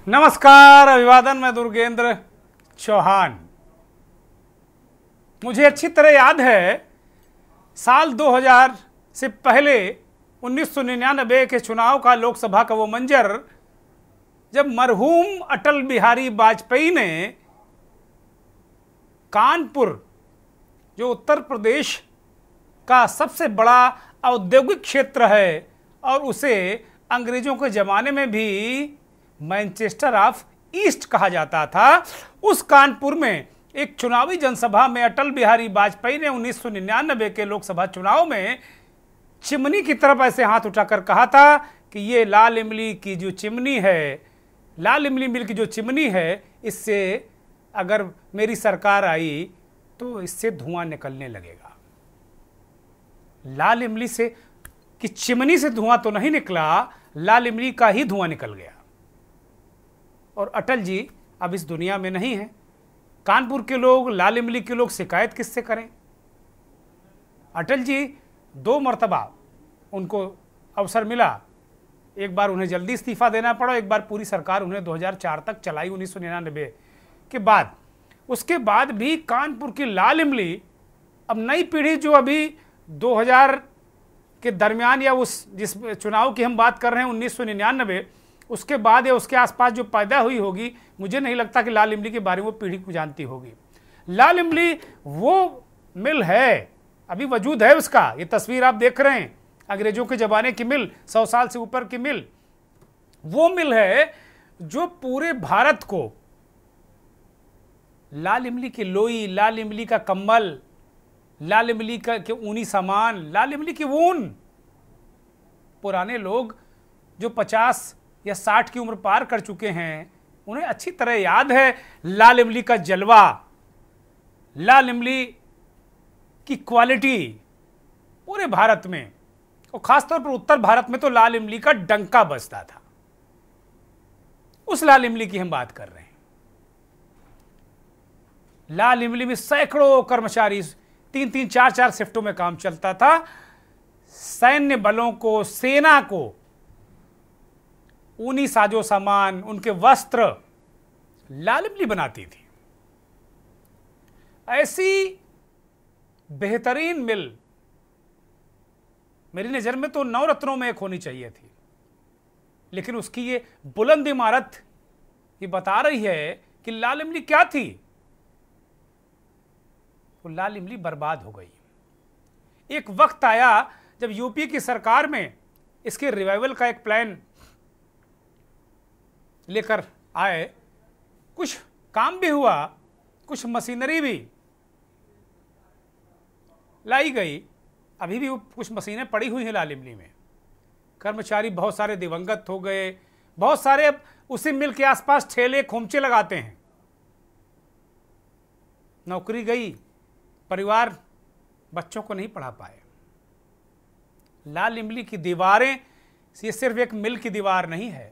नमस्कार, अभिवादन। मैं दुर्गेंद्र चौहान। मुझे अच्छी तरह याद है साल 2000 से पहले 1999 के चुनाव का, लोकसभा का वो मंजर जब मरहूम अटल बिहारी वाजपेयी ने कानपुर, जो उत्तर प्रदेश का सबसे बड़ा औद्योगिक क्षेत्र है और उसे अंग्रेजों के ज़माने में भी मैनचेस्टर ऑफ ईस्ट कहा जाता था, उस कानपुर में एक चुनावी जनसभा में अटल बिहारी वाजपेयी ने 1999 के लोकसभा चुनाव में चिमनी की तरफ ऐसे हाथ उठाकर कहा था कि ये लाल इमली की जो चिमनी है, लाल इमली मिल की जो चिमनी है, इससे अगर मेरी सरकार आई तो इससे धुआं निकलने लगेगा। लाल इमली से कि चिमनी से धुआं तो नहीं निकला, लाल इमली का ही धुआं निकल गया। और अटल जी अब इस दुनिया में नहीं है। कानपुर के लोग, लाल इमली के लोग शिकायत किससे करें? अटल जी 2 मरतबा उनको अवसर मिला। एक बार उन्हें जल्दी इस्तीफा देना पड़ा, एक बार पूरी सरकार उन्हें 2004 तक चलाई 1999 के बाद। उसके बाद भी कानपुर की लाल इमली, अब नई पीढ़ी जो अभी 2000 के दरमियान या उस जिस चुनाव की हम बात कर रहे हैं 1999, उसके बाद या उसके आसपास जो पैदा हुई होगी, मुझे नहीं लगता कि लाल इमली के बारे में वो पीढ़ी को जानती होगी। लाल इमली वो मिल है, अभी वजूद है उसका। ये तस्वीर आप देख रहे हैं, अंग्रेजों के ज़माने की मिल, 100 साल से ऊपर की मिल। वो मिल है जो पूरे भारत को लाल इमली की लोई, लाल इमली का कंबल, लाल इमली का के ऊनी सामान, लाल इमली की ऊन। पुराने लोग जो 50 या 60 की उम्र पार कर चुके हैं, उन्हें अच्छी तरह याद है लाल इमली का जलवा, लाल इमली की क्वालिटी पूरे भारत में, और खासतौर पर उत्तर भारत में तो लाल इमली का डंका बजता था। उस लाल इमली की हम बात कर रहे हैं। लाल इमली में सैकड़ों कर्मचारी 3-3, 4-4 शिफ्टों में काम चलता था। सैन्य बलों को, सेना को ऊनी साजो सामान, उनके वस्त्र लाल इमली बनाती थी। ऐसी बेहतरीन मिल मेरी नजर में तो 9 रत्नों में एक होनी चाहिए थी, लेकिन उसकी ये बुलंद इमारत ये बता रही है कि लाल इमली क्या थी। वो लाल इमली बर्बाद हो गई। एक वक्त आया जब यूपी की सरकार में इसके रिवाइवल का एक प्लान लेकर आए। कुछ काम भी हुआ, कुछ मशीनरी भी लाई गई। अभी भी कुछ मशीनें पड़ी हुई हैं लाल इमली में। कर्मचारी बहुत सारे दिवंगत हो गए, बहुत सारे अब उसी मिल के आसपास ठेले खोमचे लगाते हैं। नौकरी गई, परिवार बच्चों को नहीं पढ़ा पाए। लाल इमली की दीवारें ये सिर्फ एक मिल की दीवार नहीं है।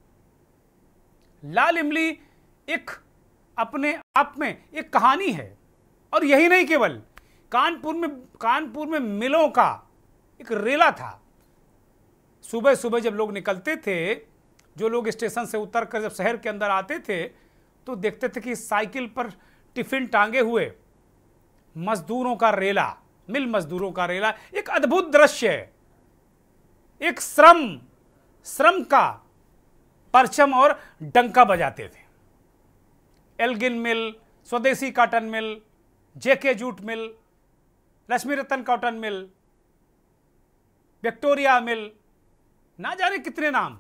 लाल इमली एक अपने आप में एक कहानी है। और यही नहीं, केवल कानपुर में मिलों का एक रेला था। सुबह सुबह जब लोग निकलते थे, जो लोग स्टेशन से उतरकर जब शहर के अंदर आते थे, तो देखते थे कि साइकिल पर टिफिन टांगे हुए मजदूरों का रेला, मिल मजदूरों का रेला। एक अद्भुत दृश्य है। एक श्रम का परचम और डंका बजाते थे। Elgin mill, Swadeshi cotton mill, JK jute mill, Lakshmi Ratan cotton mill, Victoria mill, ना जाने कितने नाम।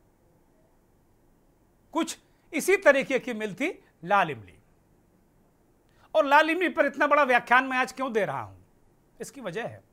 कुछ इसी तरीके की मिल थी लाल इमली। और लाल इमली पर इतना बड़ा व्याख्यान मैं आज क्यों दे रहा हूं? इसकी वजह है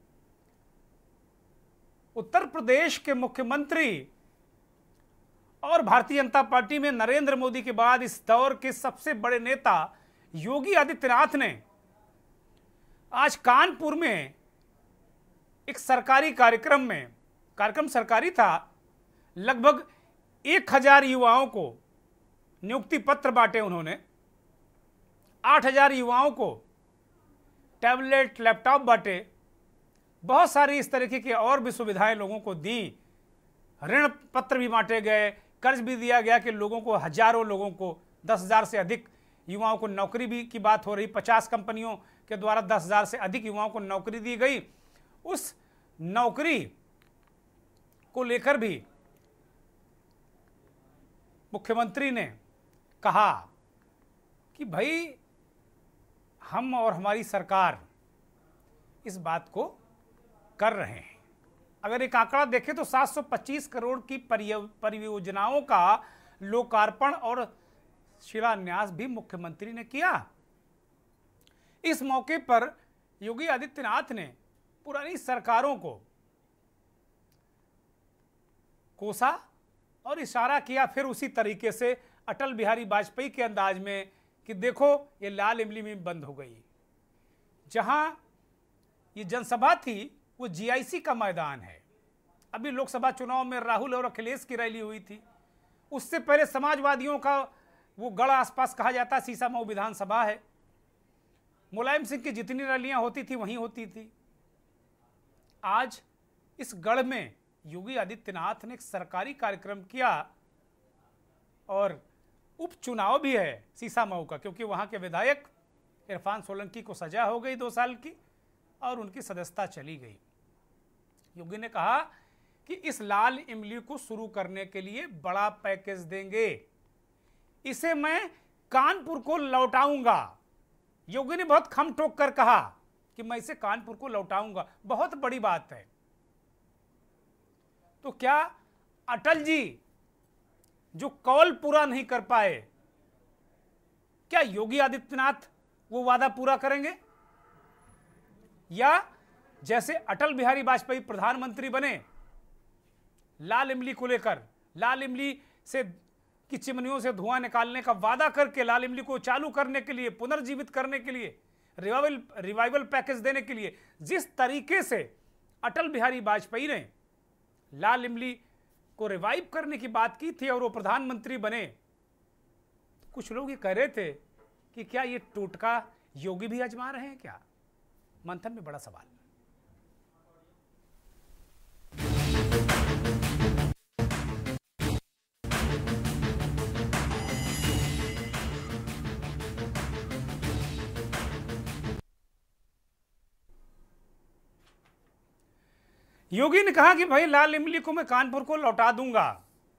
उत्तर प्रदेश के मुख्यमंत्री और भारतीय जनता पार्टी में नरेंद्र मोदी के बाद इस दौर के सबसे बड़े नेता योगी आदित्यनाथ ने आज कानपुर में एक सरकारी कार्यक्रम सरकारी था, लगभग 1000 युवाओं को नियुक्ति पत्र बांटे उन्होंने। 8000 युवाओं को टैबलेट, लैपटॉप बांटे। बहुत सारी इस तरीके की और भी सुविधाएं लोगों को दी। ऋण पत्र भी बांटे गए कर्ज भी दिया गया कि लोगों को, हजारों लोगों को, 10,000 से अधिक युवाओं को नौकरी भी की बात हो रही, 50 कंपनियों के द्वारा 10,000 से अधिक युवाओं को नौकरी दी गई। उस नौकरी को लेकर भी मुख्यमंत्री ने कहा कि भाई हम और हमारी सरकार इस बात को कर रहे हैं। अगर एक आंकड़ा देखें तो 725 करोड़ की परियोजनाओं का लोकार्पण और शिलान्यास भी मुख्यमंत्री ने किया। इस मौके पर योगी आदित्यनाथ ने पुरानी सरकारों को कोसा और इशारा किया फिर उसी तरीके से अटल बिहारी वाजपेयी के अंदाज में कि देखो ये लाल इमली में बंद हो गई। जहां ये जनसभा थी वो जीआईसी का मैदान है। अभी लोकसभा चुनाव में राहुल और अखिलेश की रैली हुई थी। उससे पहले समाजवादियों का वो गढ़ आसपास कहा जाता सीसामऊ विधानसभा है। मुलायम सिंह की जितनी रैलियां होती थी वहीं होती थी। आज इस गढ़ में योगी आदित्यनाथ ने एक सरकारी कार्यक्रम किया और उपचुनाव भी है सीसामऊ का, क्योंकि वहां के विधायक इरफान सोलंकी को सजा हो गई 2 साल की और उनकी सदस्यता चली गई। योगी ने कहा कि इस लाल इमली को शुरू करने के लिए बड़ा पैकेज देंगे, इसे मैं कानपुर को लौटाऊंगा। योगी ने बहुत खम ठोक कर कहा कि मैं इसे कानपुर को लौटाऊंगा, बहुत बड़ी बात है। तो क्या अटल जी जो कौल पूरा नहीं कर पाए, क्या योगी आदित्यनाथ वो वादा पूरा करेंगे? या जैसे अटल बिहारी वाजपेयी प्रधानमंत्री बने, लाल इमली को लेकर, लाल इमली से की चिमनियों से धुआं निकालने का वादा करके लाल इमली को चालू करने के लिए, पुनर्जीवित करने के लिए, रिवाइवल पैकेज देने के लिए जिस तरीके से अटल बिहारी वाजपेयी ने लाल इमली को रिवाइव करने की बात की थी और वो प्रधानमंत्री बने, तो कुछ लोग ये कह रहे थे कि क्या ये टोटका योगी भी आजमा रहे हैं क्या? मंथन में बड़ा सवाल। योगी ने कहा कि भाई लाल इमली को मैं कानपुर को लौटा दूंगा।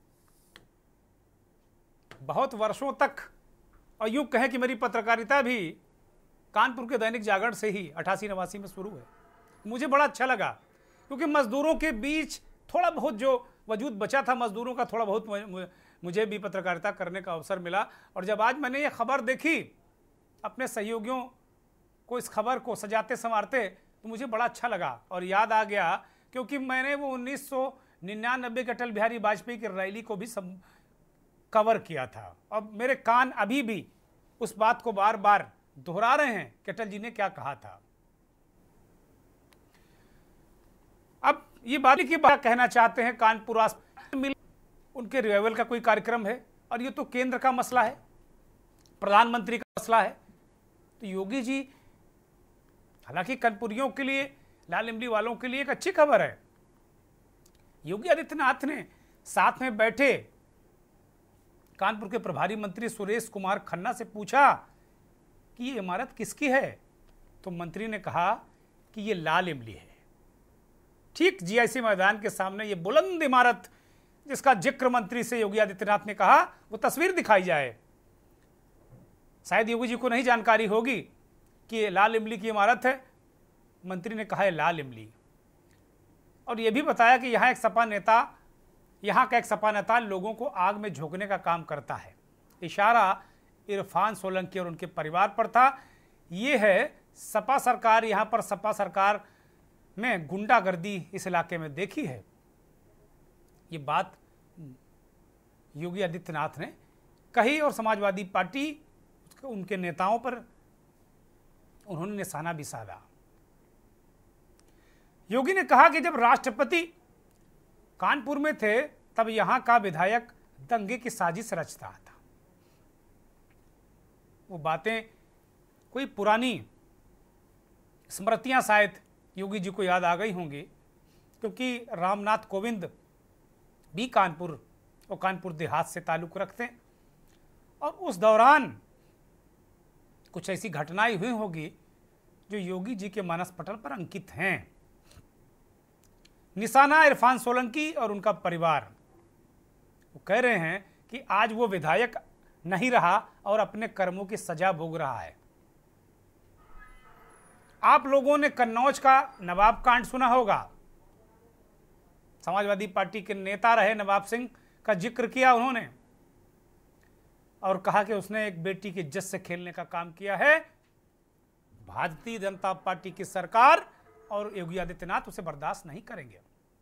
बहुत वर्षों तक, और यूं कहें कि मेरी पत्रकारिता भी कानपुर के दैनिक जागरण से ही 88-89 में शुरू है। मुझे बड़ा अच्छा लगा क्योंकि मजदूरों के बीच थोड़ा बहुत जो वजूद बचा था मजदूरों का, थोड़ा बहुत मुझे भी पत्रकारिता करने का अवसर मिला। और जब आज मैंने ये खबर देखी, अपने सहयोगियों को इस खबर को सजाते संवारते, तो मुझे बड़ा अच्छा लगा और याद आ गया क्योंकि मैंने वो 1999 के अटल बिहारी वाजपेयी की रैली को भी कवर किया था। अब मेरे कान अभी भी उस बात को बार बार दोहरा रहे हैं कि अटल जी ने क्या कहा था। अब ये बात की बात कहना चाहते हैं, कानपुर मिल उनके रिवाइवल का कोई कार्यक्रम है और ये तो केंद्र का मसला है, प्रधानमंत्री का मसला है। तो योगी जी, हालांकि कानपुरियों के लिए, लाल इमली वालों के लिए एक अच्छी खबर है। योगी आदित्यनाथ ने साथ में बैठे कानपुर के प्रभारी मंत्री सुरेश कुमार खन्ना से पूछा कि ये इमारत किसकी है, तो मंत्री ने कहा कि ये लाल इमली है। ठीक जीआईसी मैदान के सामने ये बुलंद इमारत जिसका जिक्र मंत्री से योगी आदित्यनाथ ने कहा, वो तस्वीर दिखाई जाए। शायद योगी जी को नहीं जानकारी होगी कि ये लाल इमली की इमारत है। मंत्री ने कहा है लाल इमली, और यह भी बताया कि यहाँ का एक सपा नेता लोगों को आग में झोंकने का काम करता है। इशारा इरफान सोलंकी और उनके परिवार पर था। ये है सपा सरकार, यहाँ पर सपा सरकार में गुंडागर्दी इस इलाके में देखी है। ये बात योगी आदित्यनाथ ने कही और समाजवादी पार्टी उनके नेताओं पर उन्होंने निशाना भी साधा। योगी ने कहा कि जब राष्ट्रपति कानपुर में थे तब यहां का विधायक दंगे की साजिश रचता था। वो बातें कोई पुरानी स्मृतियां शायद योगी जी को याद आ गई होंगी, क्योंकि रामनाथ कोविंद भी कानपुर वो कानपुर देहात से ताल्लुक़ रखते हैं। और उस दौरान कुछ ऐसी घटनाएं हुई होगी जो योगी जी के मानस पटल पर अंकित हैं। निशाना इरफान सोलंकी और उनका परिवार, वो कह रहे हैं कि आज वो विधायक नहीं रहा और अपने कर्मों की सजा भोग रहा है। आप लोगों ने कन्नौज का नवाब कांड सुना होगा। समाजवादी पार्टी के नेता रहे नवाब सिंह का जिक्र किया उन्होंने और कहा कि उसने एक बेटी की इज्जत से खेलने का काम किया है। भारतीय जनता पार्टी की सरकार और योगी आदित्यनाथ उसे बर्दाश्त नहीं करेंगे।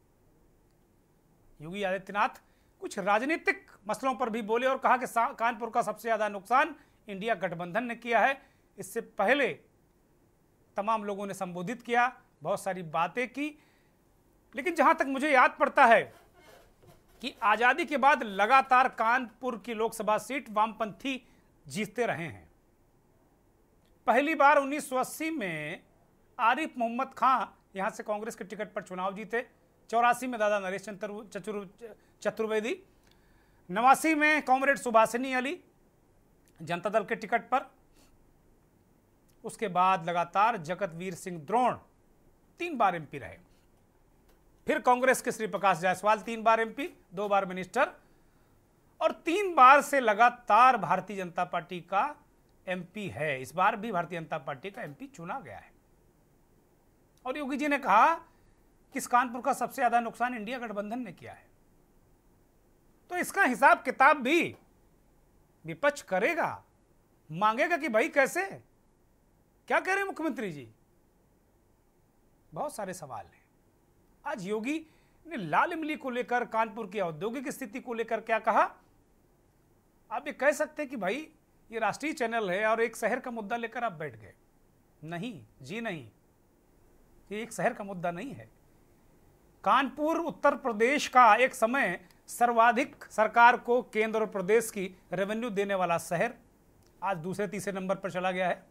योगी आदित्यनाथ कुछ राजनीतिक मसलों पर भी बोले और कहा कि कानपुर का सबसे ज्यादा नुकसान इंडिया गठबंधन ने किया है। इससे पहले तमाम लोगों ने संबोधित किया, बहुत सारी बातें की, लेकिन जहां तक मुझे याद पड़ता है कि आजादी के बाद लगातार कानपुर की लोकसभा सीट वामपंथी जीतते रहे हैं। पहली बार 1980 में आरिफ मोहम्मद खां यहां से कांग्रेस के टिकट पर चुनाव जीते, 84 में दादा नरेश चतुर्वेदी, 89 में कॉमरेड सुभाषिनी अली जनता दल के टिकट पर। उसके बाद लगातार जगतवीर सिंह द्रोण 3 बार एमपी रहे। फिर कांग्रेस के श्री प्रकाश जायसवाल 3 बार एमपी, 2 बार मिनिस्टर और 3 बार से लगातार भारतीय जनता पार्टी का एमपी है। इस बार भी भारतीय जनता पार्टी का एमपी चुना गया है। और योगी जी ने कहा कि इस कानपुर का सबसे ज्यादा नुकसान इंडिया गठबंधन ने किया है। तो इसका हिसाब किताब भी विपक्ष करेगा, मांगेगा कि भाई कैसे, क्या कह रहे हैं मुख्यमंत्री जी। बहुत सारे सवाल हैं। आज योगी ने लाल इमली को लेकर, कानपुर की औद्योगिक स्थिति को लेकर क्या कहा। आप ये कह सकते हैं कि भाई ये राष्ट्रीय चैनल है और एक शहर का मुद्दा लेकर आप बैठ गए। नहीं जी नहीं, ये एक शहर का मुद्दा नहीं है। कानपुर उत्तर प्रदेश का एक समय सर्वाधिक सरकार को केंद्र और प्रदेश की रेवेन्यू देने वाला शहर आज दूसरे तीसरे नंबर पर चला गया है।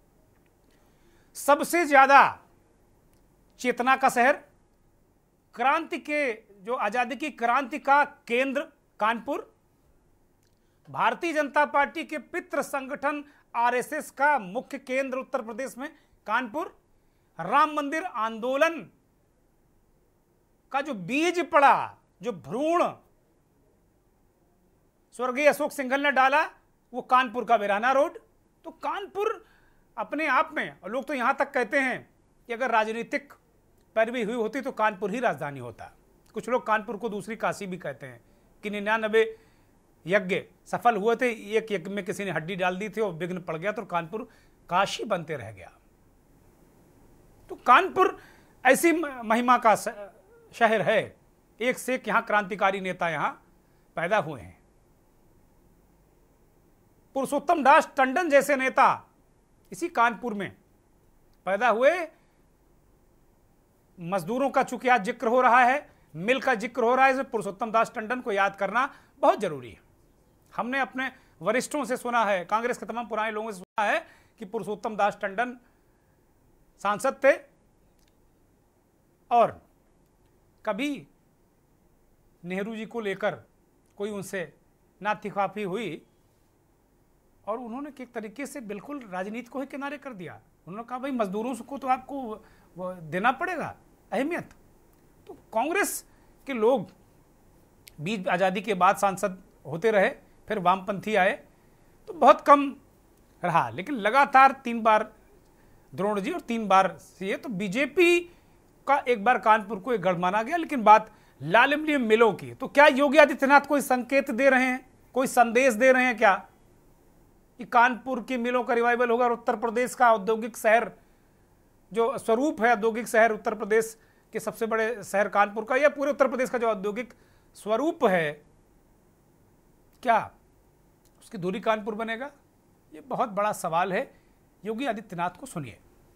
सबसे ज्यादा चेतना का शहर, क्रांति के जो आजादी की क्रांति का केंद्र कानपुर, भारतीय जनता पार्टी के पितृ संगठन आरएसएस का मुख्य केंद्र उत्तर प्रदेश में कानपुर, राम मंदिर आंदोलन का जो बीज पड़ा, जो भ्रूण स्वर्गीय अशोक सिंघल ने डाला, वो कानपुर का वीराना रोड। तो कानपुर अपने आप में, और लोग तो यहां तक कहते हैं कि अगर राजनीतिक पैरवी हुई होती तो कानपुर ही राजधानी होता। कुछ लोग कानपुर को दूसरी काशी भी कहते हैं कि 99 यज्ञ सफल हुए थे, एक यज्ञ में किसी ने हड्डी डाल दी थी और विघ्न पड़ गया तो कानपुर काशी बनते रह गया। तो कानपुर ऐसी महिमा का शहर है, एक से एक यहां क्रांतिकारी नेता यहां पैदा हुए हैं। पुरुषोत्तम दास टंडन जैसे नेता इसी कानपुर में पैदा हुए। मजदूरों का चूंकि आज जिक्र हो रहा है, मिल का जिक्र हो रहा है, इसमें पुरुषोत्तम दास टंडन को याद करना बहुत जरूरी है। हमने अपने वरिष्ठों से सुना है, कांग्रेस के तमाम पुराने लोगों से सुना है कि पुरुषोत्तम दास टंडन सांसद थे और कभी नेहरू जी को लेकर कोई उनसे नातीखाफी हुई और उन्होंने एक तरीके से बिल्कुल राजनीति को ही किनारे कर दिया। उन्होंने कहा भाई मजदूरों को तो आपको वो देना पड़ेगा अहमियत। तो कांग्रेस के लोग बीच आज़ादी के बाद सांसद होते रहे, फिर वामपंथी आए तो बहुत कम रहा, लेकिन लगातार 3 बार द्रोण जी और 3 बार सीए। तो बीजेपी का एक बार कानपुर को एक गढ़ माना गया। लेकिन बात लाल इमली मिलों की, तो क्या योगी आदित्यनाथ कोई संकेत दे रहे हैं, कोई संदेश दे रहे हैं क्या कि कानपुर की मिलों का रिवाइवल होगा और उत्तर प्रदेश का औद्योगिक शहर जो स्वरूप है, औद्योगिक शहर उत्तर प्रदेश के सबसे बड़े शहर कानपुर का या पूरे उत्तर प्रदेश का जो औद्योगिक स्वरूप है, क्या उसकी धुरी कानपुर बनेगा? ये बहुत बड़ा सवाल है। योगी आदित्यनाथ को सुनिए।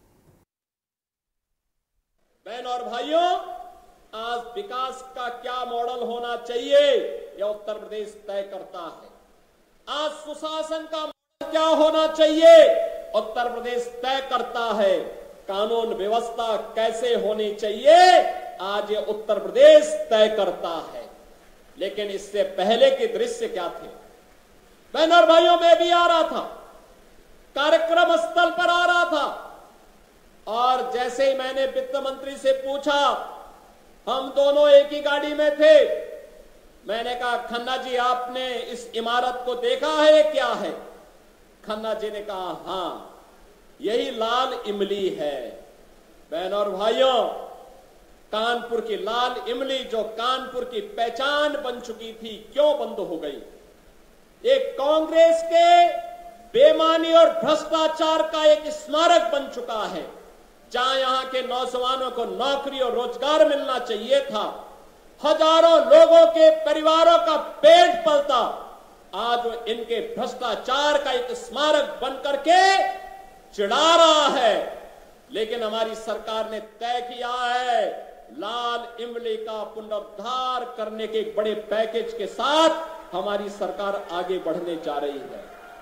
बहन और भाइयों, आज विकास का क्या मॉडल होना चाहिए यह उत्तर प्रदेश तय करता है। आज सुशासन का मॉडल क्या होना चाहिए उत्तर प्रदेश तय करता है। कानून व्यवस्था कैसे होनी चाहिए आज ये उत्तर प्रदेश तय करता है। लेकिन इससे पहले के दृश्य क्या थे? बहनों और भाइयों, मैं भी आ रहा था, कार्यक्रम स्थल पर आ रहा था, और जैसे ही मैंने वित्त मंत्री से पूछा, हम दोनों एक ही गाड़ी में थे, मैंने कहा, खन्ना जी आपने इस इमारत को देखा है, क्या है? खन्ना जी ने कहा, हां, यही लाल इमली है। बहनों और भाइयों, कानपुर की लाल इमली, जो कानपुर की पहचान बन चुकी थी, क्यों बंद हो गई? एक कांग्रेस के बेईमानी और भ्रष्टाचार का एक स्मारक बन चुका है। जहां यहां के नौजवानों को नौकरी और रोजगार मिलना चाहिए था, हजारों लोगों के परिवारों का पेट पलता, आज वो इनके भ्रष्टाचार का एक स्मारक बन करके चिढ़ा रहा है। लेकिन हमारी सरकार ने तय किया है, लाल इमली का पुनरुद्धार करने के एक बड़े पैकेज के साथ हमारी सरकार आगे बढ़ने जा रही है।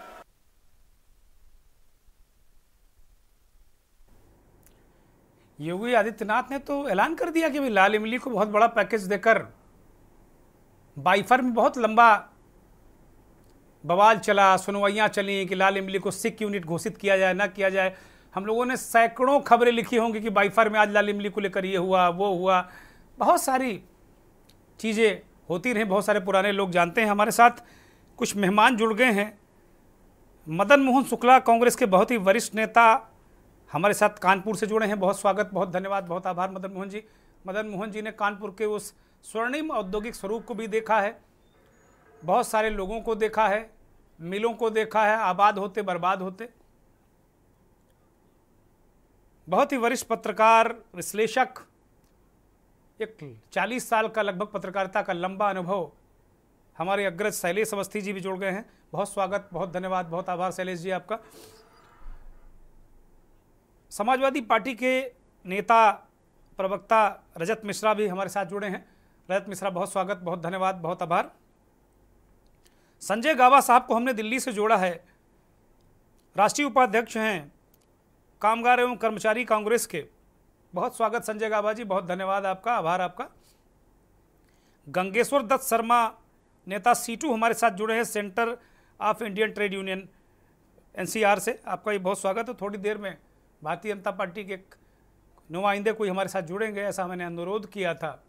योगी आदित्यनाथ ने तो ऐलान कर दिया कि भाई लाल इमली को बहुत बड़ा पैकेज देकर, बाइफर में बहुत लंबा बवाल चला, सुनवाइयां चली कि लाल इमली को सिक यूनिट घोषित किया जाए ना किया जाए। हम लोगों ने सैकड़ों खबरें लिखी होंगी कि बाइफर में आज लाल इमली को लेकर ये हुआ वो हुआ, बहुत सारी चीज़ें होती रही, बहुत सारे पुराने लोग जानते हैं। हमारे साथ कुछ मेहमान जुड़ गए हैं। मदन मोहन शुक्ला, कांग्रेस के बहुत ही वरिष्ठ नेता, हमारे साथ कानपुर से जुड़े हैं। बहुत स्वागत, बहुत धन्यवाद, बहुत आभार मदन मोहन जी। मदन मोहन जी ने कानपुर के उस स्वर्णिम औद्योगिक स्वरूप को भी देखा है, बहुत सारे लोगों को देखा है, मिलों को देखा है आबाद होते बर्बाद होते। बहुत ही वरिष्ठ पत्रकार, विश्लेषक, एक 40 साल का लगभग पत्रकारिता का लंबा अनुभव। हमारे अग्रज शैलेश अवस्थी जी भी जुड़ गए हैं। बहुत स्वागत, बहुत धन्यवाद, बहुत आभार शैलेश जी आपका। समाजवादी पार्टी के नेता, प्रवक्ता रजत मिश्रा भी हमारे साथ जुड़े हैं। रजत मिश्रा, बहुत स्वागत, बहुत धन्यवाद, बहुत आभार। संजय गाबा साहब को हमने दिल्ली से जोड़ा है, राष्ट्रीय उपाध्यक्ष हैं कामगार एवं कर्मचारी कांग्रेस के। बहुत स्वागत संजय गाबा जी, बहुत धन्यवाद आपका, आभार आपका। गंगेश्वर दत्त शर्मा, नेता सीटू, हमारे साथ जुड़े हैं, centre of Indian trade union NCR से। आपका भी बहुत स्वागत है। थोड़ी देर में भारतीय जनता पार्टी के नुमाइंदे कोई हमारे साथ जुड़ेंगे, ऐसा मैंने अनुरोध किया था।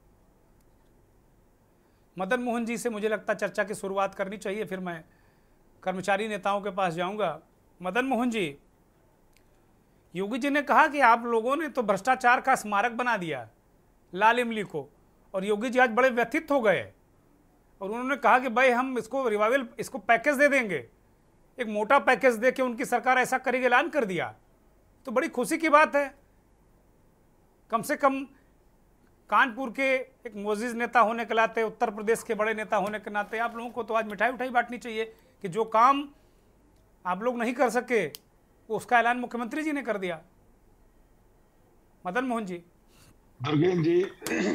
मदन मोहन जी से मुझे लगता चर्चा की शुरुआत करनी चाहिए, फिर मैं कर्मचारी नेताओं के पास जाऊंगा। मदन मोहन जी, योगी जी ने कहा कि आप लोगों ने तो भ्रष्टाचार का स्मारक बना दिया लाल इमली को, और योगी जी आज बड़े व्यथित हो गए और उन्होंने कहा कि भाई हम इसको रिवाइवल, इसको पैकेज दे देंगे, एक मोटा पैकेज दे के उनकी सरकार ऐसा करेगी, ऐलान कर दिया। तो बड़ी खुशी की बात है। कम से कम कानपुर के एक मोअज़्ज़िज़ नेता होने के नाते, उत्तर प्रदेश के बड़े नेता होने के नाते आप लोगों को तो आज मिठाई उठाई बांटनी चाहिए कि जो काम आप लोग नहीं कर सके वो उसका ऐलान मुख्यमंत्री जी ने कर दिया। मदन मोहन जी। दुर्गेन जी,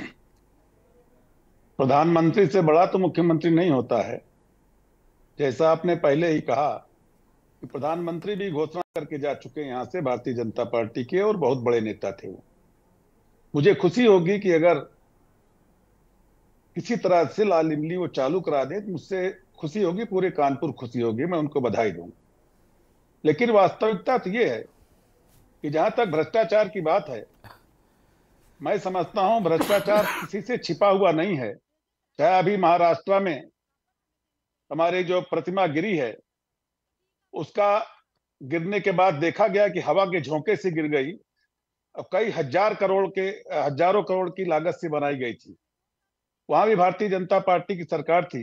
प्रधानमंत्री से बड़ा तो मुख्यमंत्री नहीं होता है। जैसा आपने पहले ही कहा कि प्रधानमंत्री भी घोषणा करके जा चुके हैं यहाँ से, भारतीय जनता पार्टी के, और बहुत बड़े नेता थे वो। मुझे खुशी होगी कि अगर किसी तरह से लाल इमली वो चालू करा दे तो मुझसे खुशी होगी, पूरे कानपुर खुशी होगी, मैं उनको बधाई दूंगा। लेकिन वास्तविकता तो ये है कि जहां तक भ्रष्टाचार की बात है, मैं समझता हूं भ्रष्टाचार किसी से छिपा हुआ नहीं है। चाहे अभी महाराष्ट्र में हमारी जो प्रतिमा गिरी है, उसका गिरने के बाद देखा गया कि हवा के झोंके से गिर गई और कई हजारों करोड़ की लागत से बनाई गई थी। वहां भी भारतीय जनता पार्टी की सरकार थी।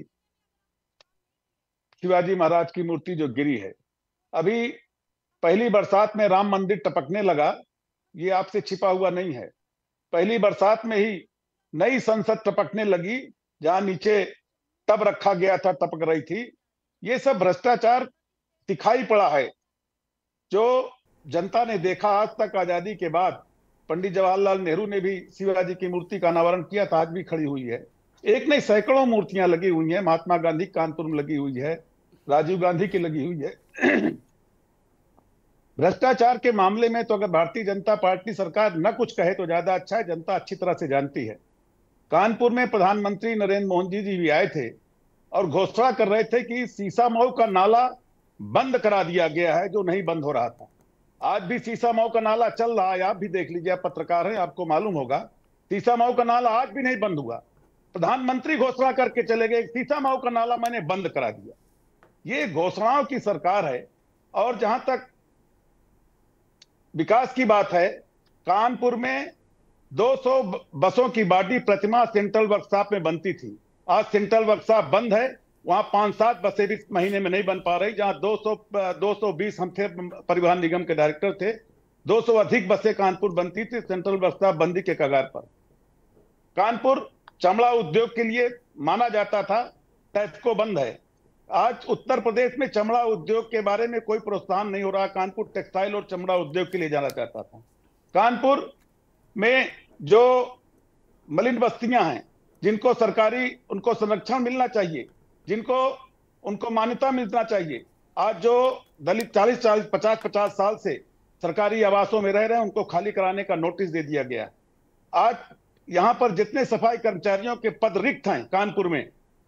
शिवाजी महाराज की मूर्ति जो गिरी है, अभी पहली बरसात में राम मंदिर टपकने लगा, ये आपसे छिपा हुआ नहीं है। पहली बरसात में ही नई संसद टपकने लगी, जहां नीचे टब रखा गया था, टपक रही थी। ये सब भ्रष्टाचार दिखाई पड़ा है, जो जनता ने देखा। आज तक आजादी के बाद पंडित जवाहरलाल नेहरू ने भी शिवाजी की मूर्ति का अनावरण किया था, आज भी खड़ी हुई है। एक नहीं, सैकड़ों मूर्तियां लगी हुई हैं। महात्मा गांधी कानपुर में लगी हुई है, राजीव गांधी की लगी हुई है। भ्रष्टाचार के मामले में तो अगर भारतीय जनता पार्टी सरकार न कुछ कहे तो ज्यादा अच्छा है, जनता अच्छी तरह से जानती है। कानपुर में प्रधानमंत्री नरेंद्र मोदी जी भी आए थे और घोषणा कर रहे थे कि सीसामऊ का नाला बंद करा दिया गया है, जो नहीं बंद हो रहा था। आज भी सीसामऊ का नाला चल रहा है, आप भी देख लीजिए, आप पत्रकार हैं, आपको मालूम होगा। सीसामऊ का नाला आज भी नहीं बंद हुआ। प्रधानमंत्री घोषणा करके चले गए, सीसामऊ का नाला मैंने बंद करा दिया। ये घोषणाओं की सरकार है। और जहां तक विकास की बात है, कानपुर में 200 बसों की बॉडी प्रतिमा सेंट्रल वर्कशॉप में बनती थी। आज सेंट्रल वर्कशॉप बंद है, वहां 5-7 बसें भी महीने में नहीं बन पा रही। जहां 220 हम थे, परिवहन निगम के डायरेक्टर थे, 200 अधिक बसें कानपुर बनती थी, सेंट्रल वर्कशॉप बंदी के कगार पर। कानपुर चमड़ा उद्योग के लिए माना जाता था, टैप्को बंद है। आज उत्तर प्रदेश में चमड़ा उद्योग के बारे में कोई प्रोत्साहन नहीं हो रहा। कानपुर टेक्सटाइल और चमड़ा उद्योग के लिए जाना चाहता था। कानपुर में जो मलिन बस्तियां हैं, जिनको सरकारी उनको संरक्षण मिलना चाहिए, जिनको उनको मान्यता मिलना चाहिए, आज जो दलित 50 साल से सरकारी आवासों में रह रहे हैं, उनको खाली कराने का नोटिस दे दिया गया। आज यहां पर जितने सफाई कर्मचारियों के पद रिक्त हैं कानपुर में,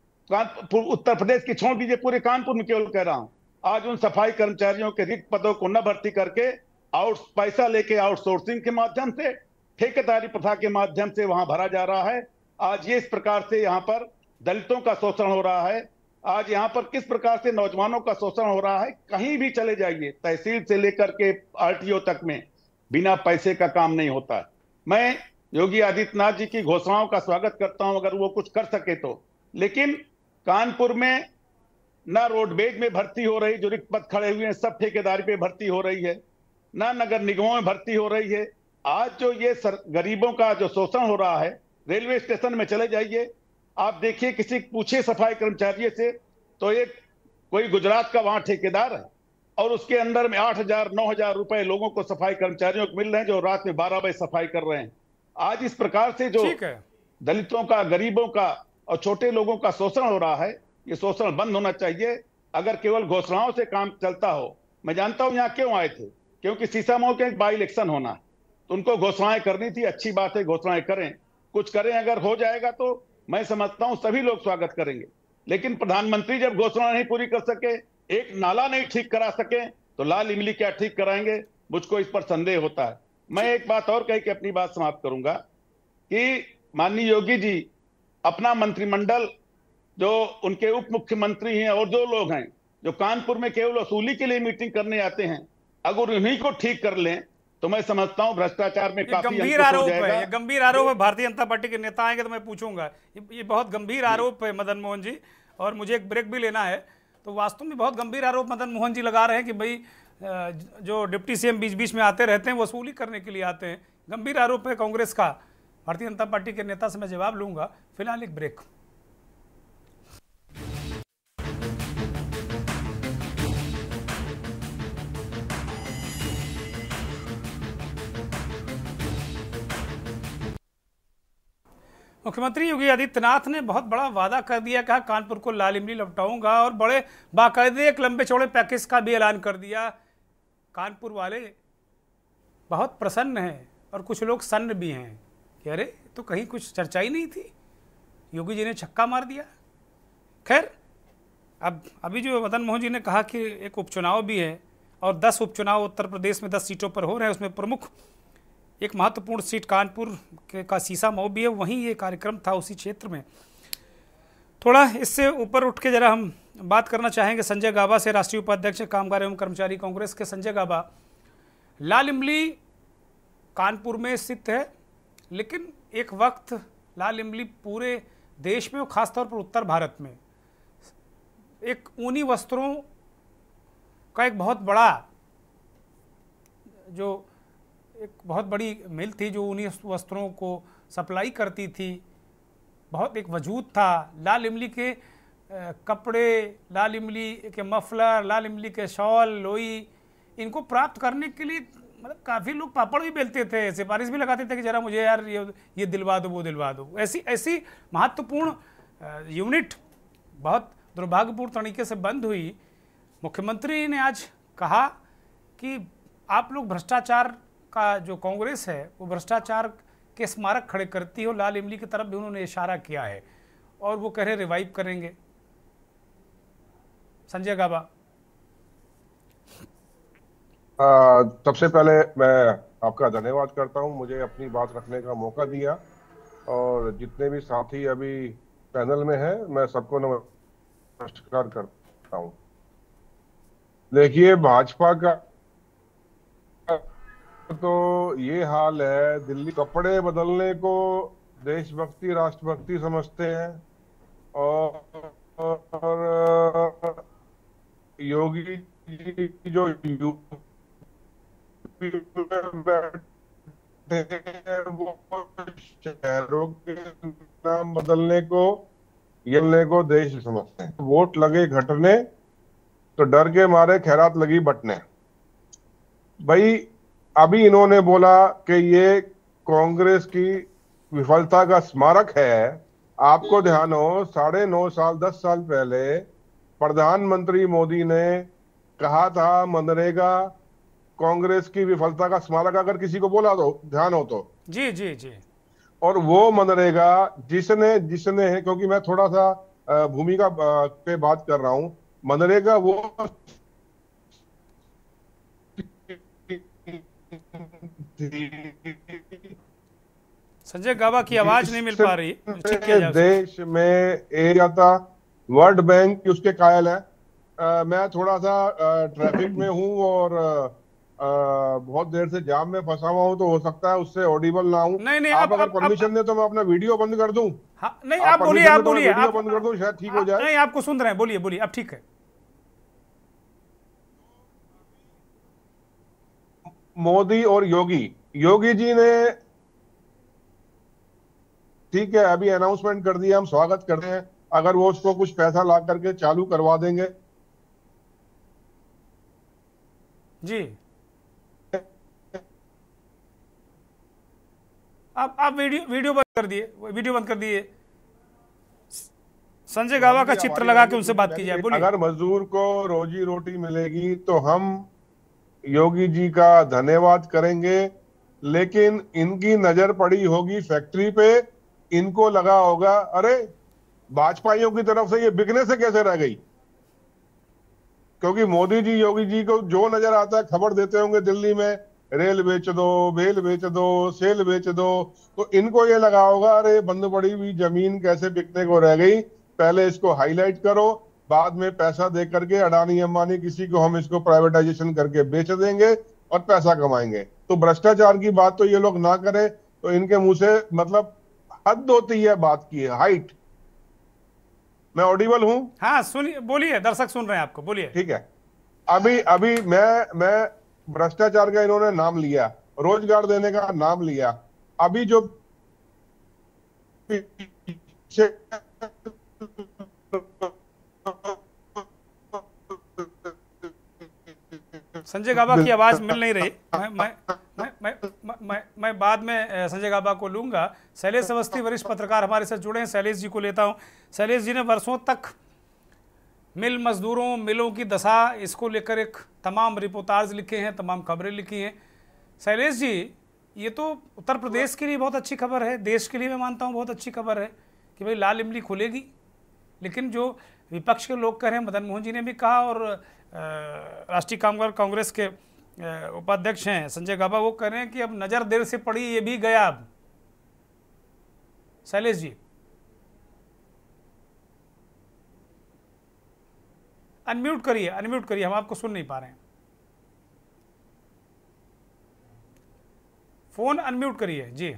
उत्तर प्रदेश की छोड़ दीजिए, पूरे कानपुर में केवल कह रहा हूं, आज उन सफाई कर्मचारियों के रिक्त पदों को न भर्ती करके पैसा लेके आउटसोर्सिंग के माध्यम से, ठेकेदारी प्रथा के माध्यम से वहां भरा जा रहा है। आज ये इस प्रकार से यहाँ पर दलितों का शोषण हो रहा है। आज यहाँ पर किस प्रकार से नौजवानों का शोषण हो रहा है, कहीं भी चले जाइए, तहसील से लेकर के आरटीओ तक में बिना पैसे का काम नहीं होता। मैं योगी आदित्यनाथ जी की घोषणाओं का स्वागत करता हूं, अगर वो कुछ कर सके तो। लेकिन कानपुर में न रोडवेज में भर्ती हो रही, जो रिक्त पद खड़े हुए हैं सब ठेकेदारी पे भर्ती हो रही है, न नगर निगमों में भर्ती हो रही है। आज जो ये गरीबों का जो शोषण हो रहा है, रेलवे स्टेशन में चले जाइए, आप देखिए, किसी पूछे सफाई कर्मचारी से तो एक कोई गुजरात का वहां ठेकेदार है और उसके अंदर में 8,000-9,000 रुपए लोगों को सफाई कर्मचारियों को मिल रहे हैं, जो रात में 12 बजे सफाई कर रहे हैं। आज इस प्रकार से जो दलितों का, गरीबों का और छोटे लोगों का शोषण हो रहा है, ये शोषण बंद होना चाहिए। अगर केवल घोषणाओं से काम चलता हो, मैं जानता हूं यहाँ क्यों आए थे, क्योंकि सीसामऊ के बाई इलेक्शन होना है, तो उनको घोषणाएं करनी थी। अच्छी बात है, घोषणाएं करें, कुछ करें। अगर हो जाएगा तो मैं समझता हूं सभी लोग स्वागत करेंगे। लेकिन प्रधानमंत्री जब घोषणा नहीं पूरी कर सके, एक नाला नहीं ठीक करा सके, तो लाल इमली क्या ठीक कराएंगे, मुझको इस पर संदेह होता है। मैं एक बात और कह के अपनी बात समाप्त करूंगा कि माननीय योगी जी अपना मंत्रिमंडल, जो उनके उप मुख्यमंत्री हैं और जो लोग हैं जो कानपुर में केवल वसूली के लिए मीटिंग करने आते हैं, अगर उन्हीं को ठीक कर लें तो मैं समझता हूं भ्रष्टाचार में काफी गंभीर आरोप है। ये गंभीर आरोप है। भारतीय जनता पार्टी के नेता आएंगे तो मैं पूछूंगा, ये बहुत गंभीर आरोप है मदन मोहन जी, और मुझे एक ब्रेक भी लेना है। तो वास्तव में बहुत गंभीर आरोप मदन मोहन जी लगा रहे हैं कि भाई जो डिप्टी सीएम बीच बीच में आते रहते हैं, वसूली करने के लिए आते हैं। गंभीर आरोप है कांग्रेस का। भारतीय जनता पार्टी के नेता से मैं जवाब लूंगा। फिलहाल एक ब्रेक। मुख्यमंत्री योगी आदित्यनाथ ने बहुत बड़ा वादा कर दिया, कहा कानपुर को लाल इमली लौटाऊंगा, और बड़े बाकायदे एक लंबे चौड़े पैकेज का भी ऐलान कर दिया। कानपुर वाले बहुत प्रसन्न हैं और कुछ लोग सन्न भी हैं कि अरे तो कहीं कुछ चर्चा ही नहीं थी, योगी जी ने छक्का मार दिया। खैर, अब अभी जो मदन मोहन जी ने कहा कि एक उपचुनाव भी है और 10 उपचुनाव उत्तर प्रदेश में 10 सीटों पर हो रहे हैं, उसमें प्रमुख एक महत्वपूर्ण सीट कानपुर का सीसामऊ भी है, वहीं ये कार्यक्रम था उसी क्षेत्र में। थोड़ा इससे ऊपर उठ के जरा हम बात करना चाहेंगे संजय गाबा से, राष्ट्रीय उपाध्यक्ष कामगार एवं कर्मचारी कांग्रेस के। संजय गाबा, लाल इमली कानपुर में स्थित है, लेकिन एक वक्त लाल इमली पूरे देश में और खासतौर पर उत्तर भारत में एक ऊनी वस्त्रों का एक बहुत बड़ी मिल थी, जो ऊनी वस्त्रों को सप्लाई करती थी। बहुत एक वजूद था। लाल इमली के कपड़े, लाल इमली के मफलर, लाल इमली के शॉल, लोई, इनको प्राप्त करने के लिए मतलब काफ़ी लोग पापड़ भी बेलते थे, सिफारिश भी लगाते थे कि जरा मुझे यार ये दिलवा दो, वो दिलवा दो। ऐसी महत्वपूर्ण यूनिट बहुत दुर्भाग्यपूर्ण तरीके से बंद हुई। मुख्यमंत्री ने आज कहा कि आप लोग भ्रष्टाचार का जो कांग्रेस है वो भ्रष्टाचार के स्मारक खड़े करती हो। लाल इमली की तरफ भी उन्होंने इशारा किया है और वो कह रहे रिवाइव करेंगे। संजय गाबा। सबसे पहले मैं आपका धन्यवाद करता हूं, मुझे अपनी बात रखने का मौका दिया, और जितने भी साथी अभी पैनल में हैं मैं सबको नमस्कार करता हूं। देखिए, भाजपा का तो ये हाल है, दिल्ली कपड़े बदलने को देशभक्ति राष्ट्रभक्ति समझते हैं, और योगी जी जो यूपी में बैठे हैं वो शहरों के नाम बदलने को देश समझते हैं। वोट लगे घटने तो डर के मारे खैरात लगी बटने। भाई, अभी इन्होंने बोला कि ये कांग्रेस की विफलता का स्मारक है। आपको ध्यान हो, 9.5 साल 10 साल पहले प्रधानमंत्री मोदी ने कहा था मनरेगा कांग्रेस की विफलता का स्मारक, अगर किसी को बोला तो ध्यान हो तो। जी जी जी। और वो मनरेगा जिसने क्योंकि मैं थोड़ा सा भूमिका पे बात कर रहा हूं, मनरेगा वो संजय गाबा की आवाज नहीं मिल पा रही। देश में एरिया था, वर्ल्ड बैंक उसके कायल है। मैं थोड़ा सा ट्रैफिक में हूं और बहुत देर से जाम में फंसा हुआ हूं, तो हो सकता है उससे ऑडिबल ना हूं। नहीं, आप अगर परमिशन दे तो मैं अपना वीडियो बंद कर दूं। हाँ, नहीं, आप बोलिए, आप बोलिए, वीडियो बंद कर दूं, शायद ठीक हो जाए। नहीं, आपको सुन रहे हैं, बोलिए बोलिए, अब ठीक है। मोदी और योगी जी ने, ठीक है, अभी अनाउंसमेंट कर दिया, हम स्वागत करते हैं। अगर वो उसको कुछ पैसा ला करके चालू करवा देंगे जी। आप वीडियो बंद कर दिए। संजय गाबा का चित्र लगा के उनसे बात कीजिए, बोलिए। अगर मजदूर को रोजी रोटी मिलेगी तो हम योगी जी का धन्यवाद करेंगे, लेकिन इनकी नजर पड़ी होगी फैक्ट्री पे, इनको लगा होगा अरे भाजपाइयों की तरफ से ये बिकने से कैसे रह गई। क्योंकि मोदी जी योगी जी को जो नजर आता है खबर देते होंगे दिल्ली में, रेल बेच दो, बेल बेच दो, सेल बेच दो, तो इनको ये लगा होगा अरे बंद पड़ी हुई जमीन कैसे बिकने को रह गई, पहले इसको हाईलाइट करो, बाद में पैसा दे करके अडानी अंबानी किसी को हम इसको प्राइवेटाइजेशन करके बेच देंगे और पैसा कमाएंगे। तो भ्रष्टाचार की बात तो ये लोग ना करें तो इनके मुंह से मतलब हद होती है बात की हाइट। मैं ऑडिबल हूं? हाँ, सुनिए, बोलिए, दर्शक सुन रहे हैं आपको, बोलिए। ठीक है। अभी मैं भ्रष्टाचार का इन्होंने नाम लिया, रोजगार देने का नाम लिया, अभी जो संजय गाबा की आवाज मिल नहीं रही। मैं बाद में संजय गाबा को लूंगा। शैलेश अवस्थी वरिष्ठ पत्रकार हमारे साथ जुड़े हैं, शैलेश जी को लेता हूं। शैलेश जी ने वर्षों तक मिल मजदूरों, मिलों की दशा, इसको लेकर एक तमाम रिपोर्टाज लिखे हैं, तमाम खबरें लिखी हैं। शैलेश जी, ये तो उत्तर प्रदेश के लिए बहुत अच्छी खबर है, देश के लिए मैं मानता हूँ बहुत अच्छी खबर है कि भाई लाल इमली खुलेगी। लेकिन जो विपक्ष के लोग कह रहे हैं, मदन मोहन जी ने भी कहा और राष्ट्रीय कामगार कांग्रेस के उपाध्यक्ष हैं संजय गाबा, वो कह रहे हैं कि अब नज़र देर से पड़ी, ये भी गया अब। शैलेश जी, अनम्यूट करिए, हम आपको सुन नहीं पा रहे हैं। फोन अनम्यूट करिए जी।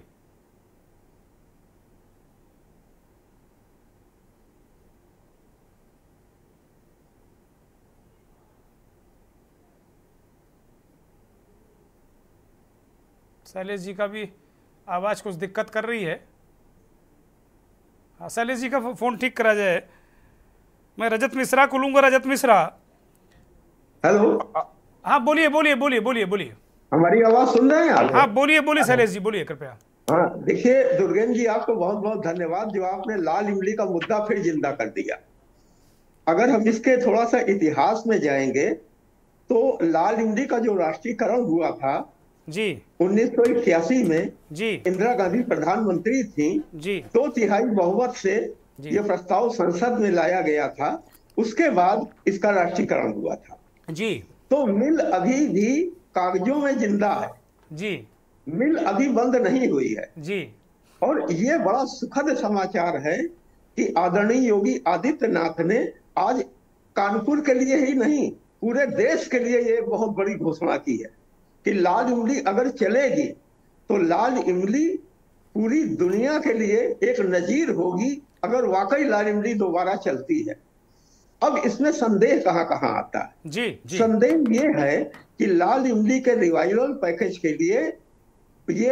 शैलेश जी का भी आवाज कुछ दिक्कत कर रही है। हाँ, शैलेश जी का फोन ठीक करा जाए। मैं रजत मिश्रा को लूंगा। रजत मिश्रा, हेलो। हाँ, बोलिए। हमारी आवाज सुन रहे हैं आप? हाँ, बोलिए शैलेश जी, बोलिए कृपया। हाँ, देखिए दुर्गेन जी, आपको बहुत बहुत धन्यवाद जो आपने लाल इमली का मुद्दा फिर जिंदा कर दिया। अगर हम इसके थोड़ा सा इतिहास में जाएंगे तो लाल इमली का जो राष्ट्रीयकरण हुआ था जी 1981 में जी इंदिरा गांधी प्रधानमंत्री थी, जी 2/3 बहुमत से जी यह प्रस्ताव संसद में लाया गया था। उसके बाद इसका राष्ट्रीयकरण हुआ था। जी तो मिल अभी भी कागजों में जिंदा है, जी मिल अभी बंद नहीं हुई है। जी और ये बड़ा सुखद समाचार है कि आदरणीय योगी आदित्यनाथ ने आज कानपुर के लिए ही नहीं, पूरे देश के लिए ये बहुत बड़ी घोषणा की है कि लाल इमली अगर चलेगी तो लाल इमली पूरी दुनिया के लिए एक नजीर होगी, अगर वाकई लाल इमली दोबारा चलती है। अब इसमें संदेह कहां कहां आता है? जी जी संदेह ये है कि लाल इमली के रिवाइवल पैकेज के लिए ये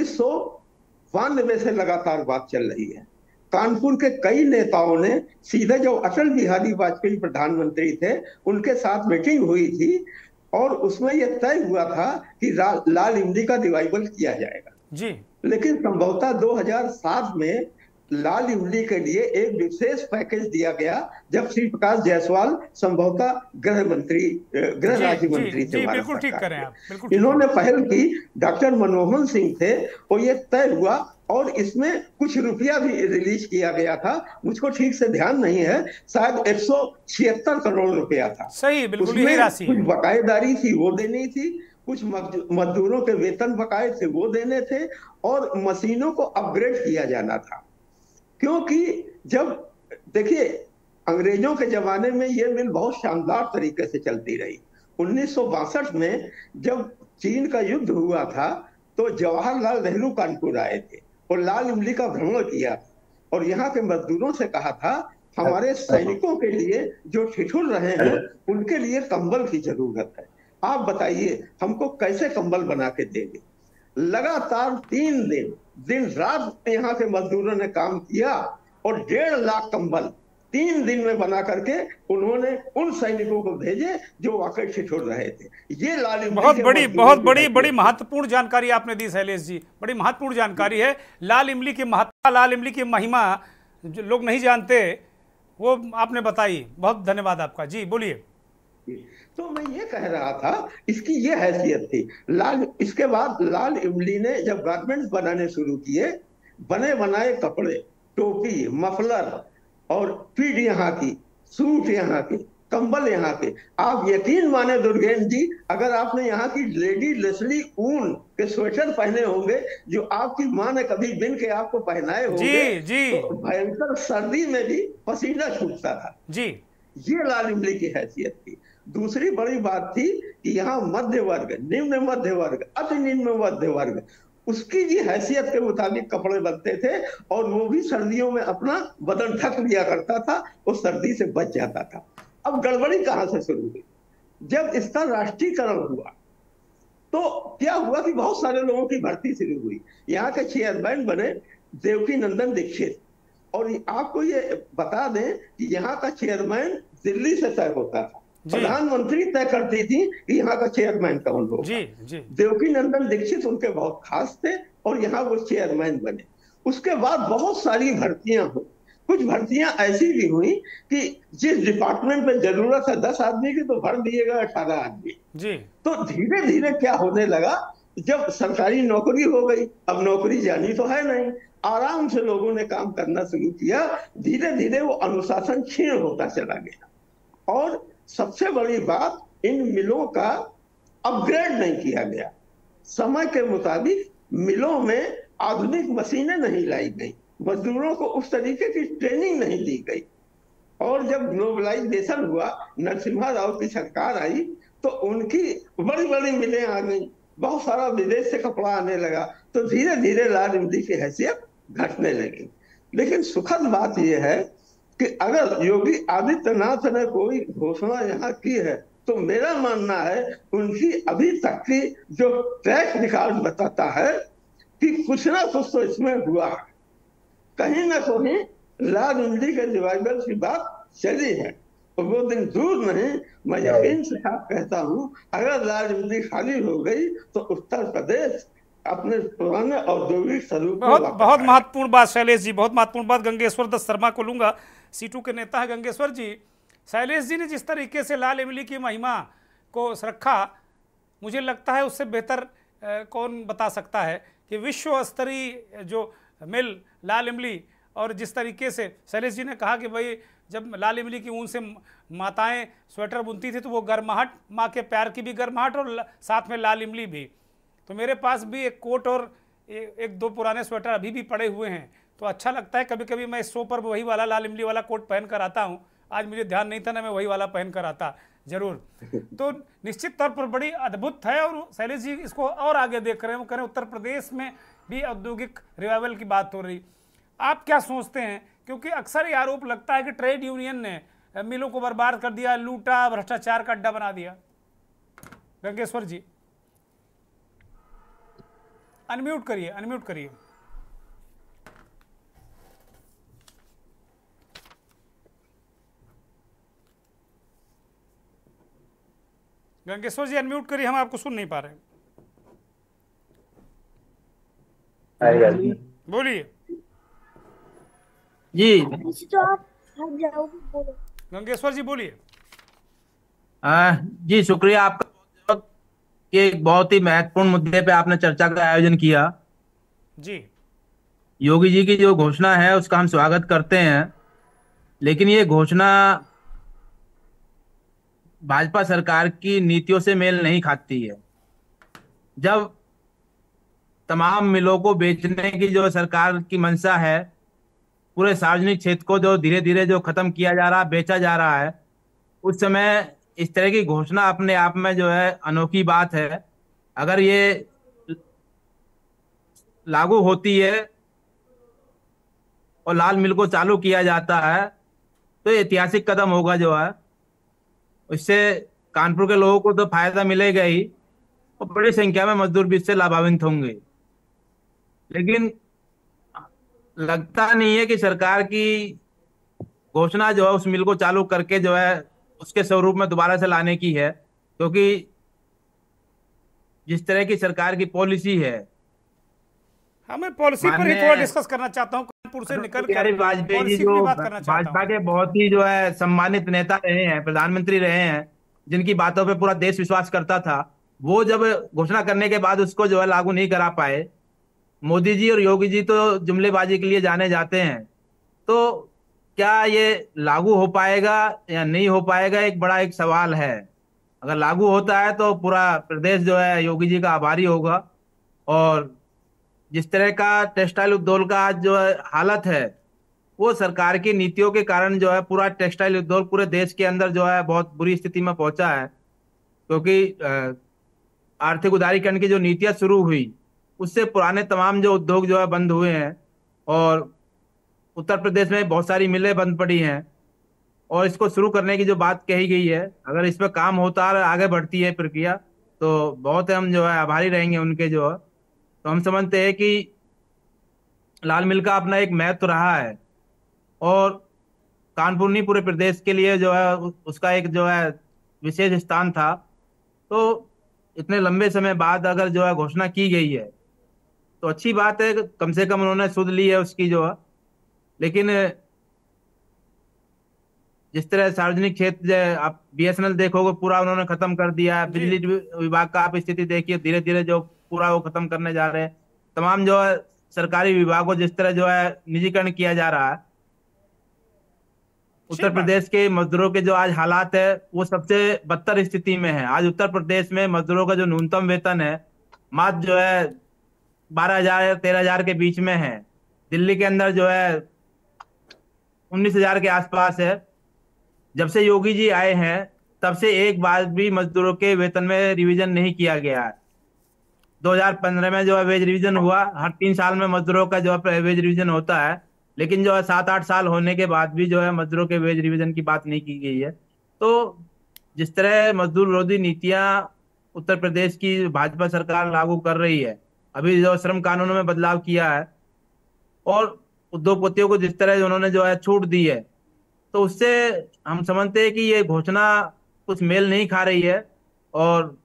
1992 से लगातार बात चल रही है। कानपुर के कई नेताओं ने सीधे, जो अटल बिहारी वाजपेयी प्रधानमंत्री थे उनके साथ मीटिंग हुई थी और उसमें यह तय हुआ था कि लाल इमली का रिवाइवल किया जाएगा। जी लेकिन संभवतः 2007 में लाल इमली के लिए एक विशेष पैकेज दिया गया, जब श्री प्रकाश जायसवाल संभवतः गृह राज्य मंत्री थे भारत बिल्कुल ठीक सरकार करें के। आप, बिल्कुल इन्होंने पहल की, डॉक्टर मनमोहन सिंह थे, और ये तय हुआ और इसमें कुछ रुपया भी रिलीज किया गया था। मुझको ठीक से ध्यान नहीं है, शायद 176 करोड़ रुपया था। सही, बिल्कुल यही उसमें राशि कुछ है। बकायेदारी थी वो देनी थी, कुछ मजदूरों के वेतन बकाये थे वो देने थे, और मशीनों को अपग्रेड किया जाना था। क्योंकि जब देखिए, अंग्रेजों के जमाने में ये मिल बहुत शानदार तरीके से चलती रही। 1962 में जब चीन का युद्ध हुआ था तो जवाहरलाल नेहरू कानपुर आए थे और लाल इमली का भ्रमण किया और यहाँ के मजदूरों से कहा था, हमारे सैनिकों के लिए जो ठिठुर रहे हैं उनके लिए कंबल की जरूरत है, आप बताइए हमको कैसे कंबल बना के देंगे। लगातार 3 दिन दिन रात यहाँ के मजदूरों ने काम किया और 1.5 लाख कंबल 3 दिन में बना करके उन्होंने उन सैनिकों को भेजे जो वाकई ठिठुर रहे थे। ये लाल इमली बहुत बड़ी महत्वपूर्ण जानकारी आपने दी शैलेश जी, बड़ी महत्वपूर्ण जानकारी है। लाल इमली की महत्ता, लाल इमली की महिमा जो लोग नहीं जानते वो आपने बताई, बहुत धन्यवाद आपका। जी बोलिए। तो मैं ये कह रहा था, इसकी ये हैसियत थी। इसके बाद लाल इमली ने जब गारमेंट्स बनाने शुरू किए, बने बनाए कपड़े, टोपी, मफलर और पीठ यहाँ की, सूट यहाँ के, कंबल यहाँ के, आप यकीन माने दुर्गेन जी, अगर आपने यहाँ की लेडी लेस्ली ऊन के स्वेटर पहने होंगे जो आपकी माँ ने कभी बिन के आपको पहनाए होंगे, तो भयंकर सर्दी में भी पसीना छूटता था। जी, ये लाल इमली की हैसियत थी। दूसरी बड़ी बात थी कि यहाँ मध्य वर्ग, निम्न मध्य वर्ग, अति निम्न मध्य वर्ग, उसकी भी हैसियत के मुताबिक कपड़े बनते थे और वो भी सर्दियों में अपना बदन ढक लिया करता था, वो सर्दी से बच जाता था। अब गड़बड़ी कहां से शुरू हुई? जब इसका राष्ट्रीयकरण हुआ तो क्या हुआ कि बहुत सारे लोगों की भर्ती शुरू हुई। यहाँ के चेयरमैन बने देवकी नंदन दीक्षित, और आपको ये बता दें कि यहाँ का चेयरमैन दिल्ली से तय होता था, प्रधानमंत्री तय करती थी कि यहाँ का चेयरमैन कौन होगा। देवकी नंदन दीक्षित उनके बहुत खास थे और यहाँ वो चेयरमैन बने। उसके बाद बहुत सारी भर्तियां हुई, कुछ भर्तियां ऐसी भी हुई कि जिस डिपार्टमेंट में जरूरत है 10 आदमी की तो भर दिए गए 18 आदमी। तो धीरे धीरे क्या होने लगा, जब सरकारी नौकरी हो गई, अब नौकरी जानी तो है नहीं, आराम से लोगों ने काम करना शुरू किया। धीरे धीरे वो अनुशासन क्षीण होता चला गया। और सबसे बड़ी बात, इन मिलों का अपग्रेड नहीं किया गया। समय के मुताबिक मिलों में आधुनिक मशीनें नहीं लाई गई, मजदूरों को उस तरीके की ट्रेनिंग नहीं दी गई। और जब ग्लोबलाइजेशन हुआ, नरसिम्हा राव की सरकार आई, तो उनकी बड़ी बड़ी मिलें आ गई, बहुत सारा विदेश से कपड़ा आने लगा, तो धीरे धीरे लाल इमली की हैसियत घटने लगी। लेकिन सुखद बात यह है कि अगर योगी आदित्यनाथ ने कोई घोषणा यहाँ की है तो मेरा मानना है उनकी अभी तक की जो ट्रैक रिकॉर्ड बताता है कि कुछ ना कुछ तो इसमें हुआ, कहीं ना कहीं लाल इमली के रिवाइवल की बात चली है। तो वो दिन दूर नहीं, मैं यकीन से कहता हूँ, अगर लाल इमली खाली हो गई तो उत्तर प्रदेश अपने पुराने औद्योगिक स्वरूप। बहुत महत्वपूर्ण बात शैलेश जी, बहुत महत्वपूर्ण बात। गंगेश्वर दत्त शर्मा को लूंगा, सीटू के नेता है गंगेश्वर जी। शैलेश जी ने जिस तरीके से लाल इमली की महिमा को रखा, मुझे लगता है उससे बेहतर कौन बता सकता है कि विश्व स्तरीय जो मिल लाल इमली, और जिस तरीके से शैलेश जी ने कहा कि भाई जब लाल इमली की ऊन से माताएं स्वेटर बुनती थी तो वो गर्माहट, माँ के प्यार की भी गर्माहट और साथ में लाल इमली भी। तो मेरे पास भी एक कोट और एक दो पुराने स्वेटर अभी भी पड़े हुए हैं, तो अच्छा लगता है। कभी कभी मैं इस शो पर वही वाला लाल इमली वाला कोट पहन कर आता हूँ। आज मुझे ध्यान नहीं था ना, मैं वही वाला पहन कर आता जरूर। तो निश्चित तौर पर बड़ी अद्भुत है। और शैलेश जी इसको और आगे देख रहे हैं, वो कह रहे हैं उत्तर प्रदेश में भी औद्योगिक रिवाइवल की बात हो रही। आप क्या सोचते हैं? क्योंकि अक्सर ये आरोप लगता है कि ट्रेड यूनियन ने मिलों को बर्बाद कर दिया, लूटा, भ्रष्टाचार का अड्डा बना दिया। गंगेश्वर जी अनम्यूट करिए, अनम्यूट करिए। गंगेश्वर जी अनम्यूट करिए, हम आपको सुन नहीं पा रहे। बोलिए जी। गंगेश्वर जी बोलिए। जी शुक्रिया आपका बहुत कि एक बहुत ही महत्वपूर्ण मुद्दे पे आपने चर्चा का आयोजन किया। जी योगी जी की जो घोषणा है उसका हम स्वागत करते हैं, लेकिन ये घोषणा भाजपा सरकार की नीतियों से मेल नहीं खाती है। जब तमाम मिलों को बेचने की जो सरकार की मंशा है, पूरे सार्वजनिक क्षेत्र को जो धीरे धीरे जो खत्म किया जा रहा, बेचा जा रहा है, उस समय इस तरह की घोषणा अपने आप में जो है अनोखी बात है। अगर ये लागू होती है और लाल मिल को चालू किया जाता है तो ये ऐतिहासिक कदम होगा जो है। इससे कानपुर के लोगों को तो फायदा मिलेगा ही और बड़ी संख्या में मजदूर भी इससे लाभान्वित होंगे। लेकिन लगता नहीं है कि सरकार की घोषणा जो है उस मिल को चालू करके जो है उसके स्वरूप में दोबारा से लाने की है, क्योंकि जिस तरह की सरकार की पॉलिसी है, मैं पॉलिसी पर ही थोड़ा डिस्कस करना चाहता हूँ। कानपुर से निकल कर वाजपेयी जी जो भाजपा के बहुत ही जो है सम्मानित नेता रहे हैं, प्रधानमंत्री रहे हैं, जिनकी बातों पे पूरा देश विश्वास करता था, वो जब घोषणा करने के बाद उसको जो है लागू नहीं करा पाए। मोदी जी और योगी जी तो जुमलेबाजी के लिए जाने जाते हैं, तो क्या ये लागू हो पाएगा या नहीं हो पाएगा, एक बड़ा एक सवाल है। अगर लागू होता है तो पूरा प्रदेश जो है योगी जी का आभारी होगा। और जिस तरह का टेक्सटाइल उद्योग का आज जो हालत है, वो सरकार की नीतियों के कारण जो है पूरा टेक्सटाइल उद्योग पूरे देश के अंदर जो है बहुत बुरी स्थिति में पहुंचा है। क्योंकि आर्थिक उदारीकरण की जो नीतियां शुरू हुई उससे पुराने तमाम जो उद्योग जो है बंद हुए हैं, और उत्तर प्रदेश में बहुत सारी मिलें बंद पड़ी हैं। और इसको शुरू करने की जो बात कही गई है, अगर इस पर काम होता है, आगे बढ़ती है प्रक्रिया, तो बहुत हम जो है आभारी रहेंगे उनके जो है। तो हम समझते हैं कि लाल मिल का अपना एक महत्व रहा है और कानपुर नहीं पूरे प्रदेश के लिए जो है उसका एक जो है विशेष स्थान था। तो इतने लंबे समय बाद अगर जो है घोषणा की गई है तो अच्छी बात है, कम से कम उन्होंने सुध ली है उसकी जो है। लेकिन जिस तरह सार्वजनिक क्षेत्र आप BSNL देखोगे पूरा उन्होंने खत्म कर दिया है। बिजली विभाग का आप स्थिति देखिए, धीरे धीरे जो पूरा वो खत्म करने जा रहे हैं। तमाम जो है सरकारी विभागों जिस तरह जो है निजीकरण किया जा रहा है। उत्तर प्रदेश के मजदूरों के जो आज हालात है वो सबसे बदतर स्थिति में है। आज उत्तर प्रदेश में मजदूरों का जो न्यूनतम वेतन है मात्र जो है 12,000 या 13,000 के बीच में है। दिल्ली के अंदर जो है 19,000 के आसपास है। जब से योगी जी आए हैं तब से एक बार भी मजदूरों के वेतन में रिवीजन नहीं किया गया है। 2015 में जो है वेज रिवीजन हुआ, हर 3 साल में मजदूरों का जो है वेज रिवीजन होता है, लेकिन जो है 7-8 साल होने के बाद भी जो है मजदूरों के वेज रिवीजन की बात नहीं की गई है। तो जिस तरह मजदूर विरोधी नीतियां उत्तर प्रदेश की भाजपा सरकार लागू कर रही है, अभी जो श्रम कानूनों में बदलाव किया है और उद्योगपतियों को जिस तरह उन्होंने जो है छूट दी है, तो उससे हम समझते हैं कि ये घोषणा कुछ मेल नहीं खा रही है। और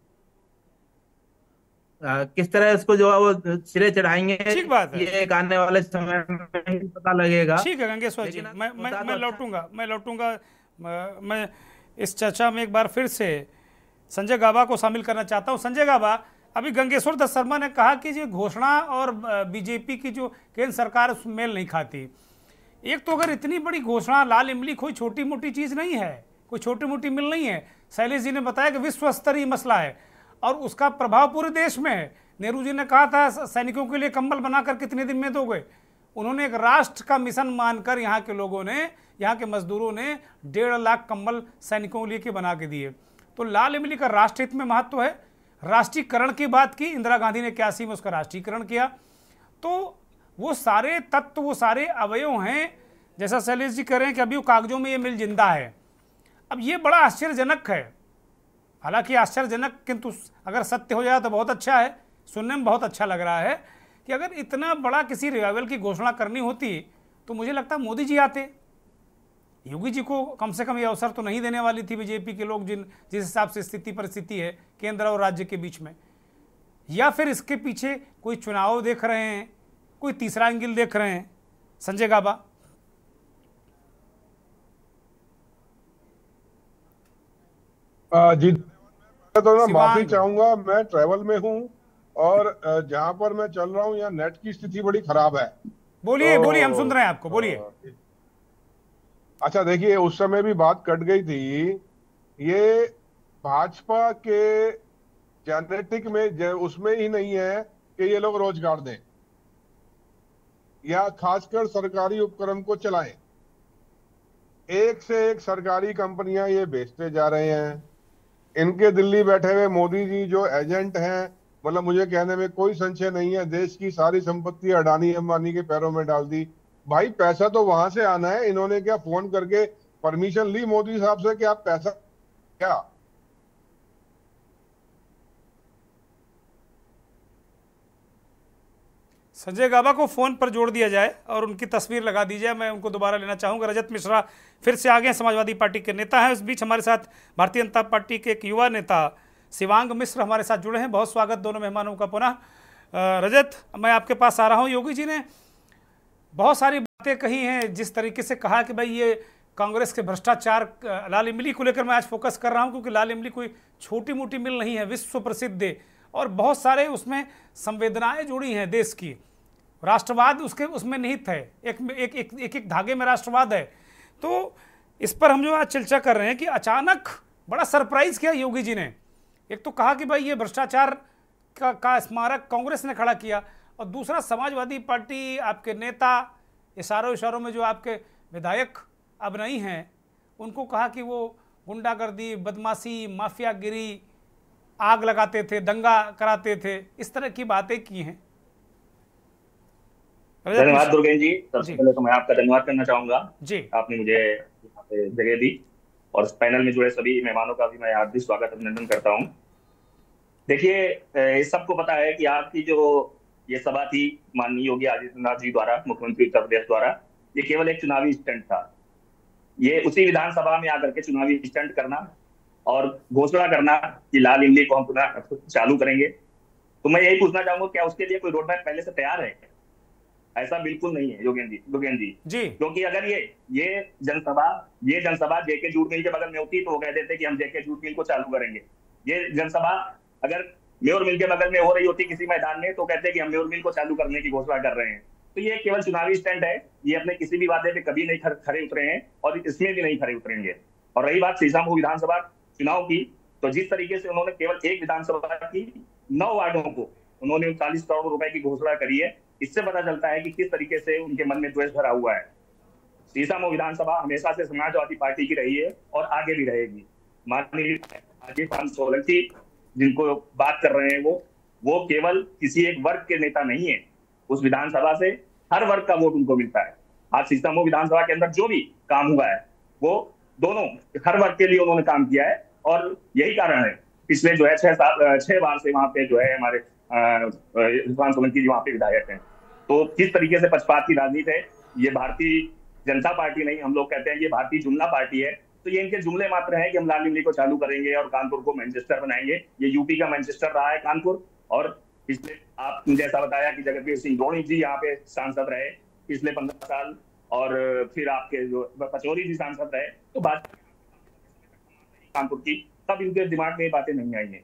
किस तरह इसको जो है वो सिरे चढ़ाएंगे, ठीक बात है, ये एक आने वाले समय में ही पता लगेगा। ठीक है गंगेश्वर जी, मैं लौटूंगा मैं इस चर्चा में एक बार फिर से संजय गाबा को शामिल करना चाहता हूं। संजय गाबा, अभी गंगेश्वर दत्त शर्मा ने कहा कि जो घोषणा और बीजेपी की जो केंद्र सरकार उसमें मेल नहीं खाती। एक तो अगर इतनी बड़ी घोषणा, लाल इमली कोई छोटी मोटी चीज़ नहीं है, कोई छोटी मोटी मिल नहीं है। शैलेश जी ने बताया कि विश्व स्तरीय मसला है और उसका प्रभाव पूरे देश में है। नेहरू जी ने कहा था सैनिकों के लिए कंबल बनाकर कितने दिन में दोगे। उन्होंने एक राष्ट्र का मिशन मानकर यहाँ के लोगों ने, यहाँ के मजदूरों ने 1.5 लाख कंबल सैनिकों के लिए के बना के दिए। तो लाल इमली का राष्ट्र हित में महत्व है। राष्ट्रीयकरण की बात की, इंदिरा गांधी ने 81 में उसका राष्ट्रीयकरण किया। तो वो सारे तत्व, वो सारे अवयव हैं। जैसा शैलेश जी कह रहे हैं कि अभी वो कागजों में ये मिल जिंदा है। अब ये बड़ा आश्चर्यजनक है, हालांकि आश्चर्यजनक, किंतु अगर सत्य हो जाए तो बहुत अच्छा है। सुनने में बहुत अच्छा लग रहा है कि अगर इतना बड़ा किसी रिवाइवल की घोषणा करनी होती तो मुझे लगता है मोदी जी आते। योगी जी को कम से कम ये अवसर तो नहीं देने वाली थी बीजेपी के लोग, जिस हिसाब से स्थिति परिस्थिति है केंद्र और राज्य के बीच में। या फिर इसके पीछे कोई चुनाव देख रहे हैं, कोई तीसरा एंगल देख रहे हैं। संजय गाबा। जी तो मैं माफी चाहूंगा, मैं ट्रैवल में हूं और जहां पर मैं चल रहा हूं यहाँ नेट की स्थिति बड़ी खराब है। बोलिए बोलिए, हम सुन रहे हैं आपको, बोलिए। अच्छा देखिए, उस समय भी बात कट गई थी। ये भाजपा के जेनेटिक में उसमें ही नहीं है कि ये लोग रोजगार दें या खासकर सरकारी उपक्रम को चलाएं। एक से एक सरकारी कंपनियां ये बेचते जा रहे हैं। इनके दिल्ली बैठे हुए मोदी जी जो एजेंट हैं, मतलब मुझे कहने में कोई संशय नहीं है, देश की सारी संपत्ति अडानी अंबानी के पैरों में डाल दी। भाई पैसा तो वहां से आना है। इन्होंने क्या फोन करके परमिशन ली मोदी साहब से कि आप पैसा क्या? संजय गाबा को फोन पर जोड़ दिया जाए और उनकी तस्वीर लगा दी जाए। मैं उनको दोबारा लेना चाहूंगा। रजत मिश्रा फिर से आगे समाजवादी पार्टी के नेता हैं। उस बीच हमारे साथ भारतीय जनता पार्टी के एक युवा नेता शिवांग मिश्र हमारे साथ जुड़े हैं। बहुत स्वागत दोनों मेहमानों का पुनः। रजत, मैं आपके पास आ रहा हूं। योगी जी ने बहुत सारी बातें कही हैं, जिस तरीके से कहा कि भाई ये कांग्रेस के भ्रष्टाचार, लाल इमली को लेकर मैं आज फोकस कर रहा हूं क्योंकि लाल इमली कोई छोटी मोटी मिल नहीं है, विश्व प्रसिद्ध है और बहुत सारे उसमें संवेदनाएं जुड़ी हैं देश की। राष्ट्रवाद उसमें निहित है, एक धागे में राष्ट्रवाद है। तो इस पर हम जो आज चर्चा कर रहे हैं कि अचानक बड़ा सरप्राइज किया योगी जी ने। एक तो कहा कि भाई ये भ्रष्टाचार का स्मारक कांग्रेस ने खड़ा किया, और दूसरा समाजवादी पार्टी, आपके नेता, इशारों में जो आपके विधायक अब नहीं हैं, उनको कहा कि वो गुंडागर्दी, बदमाशी, माफियागिरी, आग लगाते थे, दंगा कराते थे, इस तरह की बातें की हैं। धन्यवाद दुर्गेश जी। सबसे पहले तो मैं आपका धन्यवाद करना चाहूंगा जी, आपने मुझे यहाँ पे जगह दी, और इस पैनल में जुड़े सभी मेहमानों का भी मैं हार्दिक स्वागत अभिनंदन करता हूँ। देखिए, इस सबको पता है कि आपकी जो ये सभा थी माननीय योगी आदित्यनाथ जी द्वारा, मुख्यमंत्री उत्तर प्रदेश द्वारा, ये केवल एक चुनावी स्टंट था। ये उसी विधानसभा में आकर के चुनावी स्टंट करना और घोषणा करना कि लाल इमली को हम पुनः चालू करेंगे। तो मैं यही पूछना चाहूंगा, क्या उसके लिए कोई रोड मैप पहले से तैयार है? ऐसा बिल्कुल नहीं है योगेंद्र जी। क्योंकि अगर ये जनसभा जेके जूट मिल के बगल में होती तो वो कह देते कि हम जेके जूट मिल को चालू करेंगे। ये जनसभा अगर मेयर मिल के बगल में हो रही होती किसी मैदान में तो कहते कि हम मेयर मिल को चालू करने की घोषणा कर रहे हैं। तो ये केवल चुनावी स्टंट है। ये अपने किसी भी वादे पे कभी नहीं खरे उतरे हैं और इसमें भी नहीं खरे उतरेंगे। और रही बात सीसामऊ विधानसभा चुनाव की, तो जिस तरीके से उन्होंने केवल एक विधानसभा की 9 वार्डों को उन्होंने 39 करोड़ रुपए की घोषणा करी है, इससे पता चलता है कि किस तरीके से उनके मन में द्वेष भरा हुआ है। सीसामऊ विधानसभा हमेशा से समाजवादी पार्टी की रही है और आगे भी रहेगी। माननीय अजय सोलंकी जिनको बात कर रहे हैं वो केवल किसी एक वर्ग के नेता नहीं है। उस विधानसभा से हर वर्ग का वोट उनको मिलता है। आज सीसामऊ विधानसभा के अंदर जो भी काम हुआ है वो दोनों हर वर्ग के लिए उन्होंने काम किया है, और यही कारण है पिछले जो है 6 बार से वहां पे जो है हमारे अजय सोलंकी जी वहां पे विधायक हैं। तो किस तरीके से पक्षपात की राजनीति है। ये भारतीय जनता पार्टी नहीं, हम लोग कहते हैं ये भारतीय जुमला पार्टी है। तो ये इनके जुमले मात्र हैं कि हम लाल इमली को चालू करेंगे और कानपुर को मैनचेस्टर बनाएंगे। ये यूपी का मैनचेस्टर रहा है कानपुर, और पिछले आपने जैसा बताया कि जगतवीर सिंह धोनी जी यहाँ पे सांसद रहे पिछले 15 साल, और फिर आपके जो पचौरी जी सांसद रहे। तो बात कानपुर की, तब इनके दिमाग में ये बातें नहीं आई है।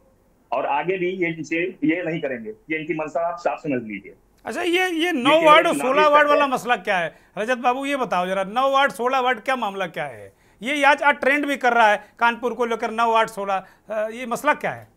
और आगे भी ये नहीं करेंगे। ये इनकी मंशा आप साफ समझ लीजिए। अच्छा, ये 9 वार्ड और 16 वार्ड वाला मसला क्या है रजत बाबू, ये बताओ जरा। 9 वार्ड 16 वार्ड क्या मामला क्या है? ये आज ट्रेंड भी कर रहा है कानपुर को लेकर, 9 वार्ड 16, ये मसला क्या है?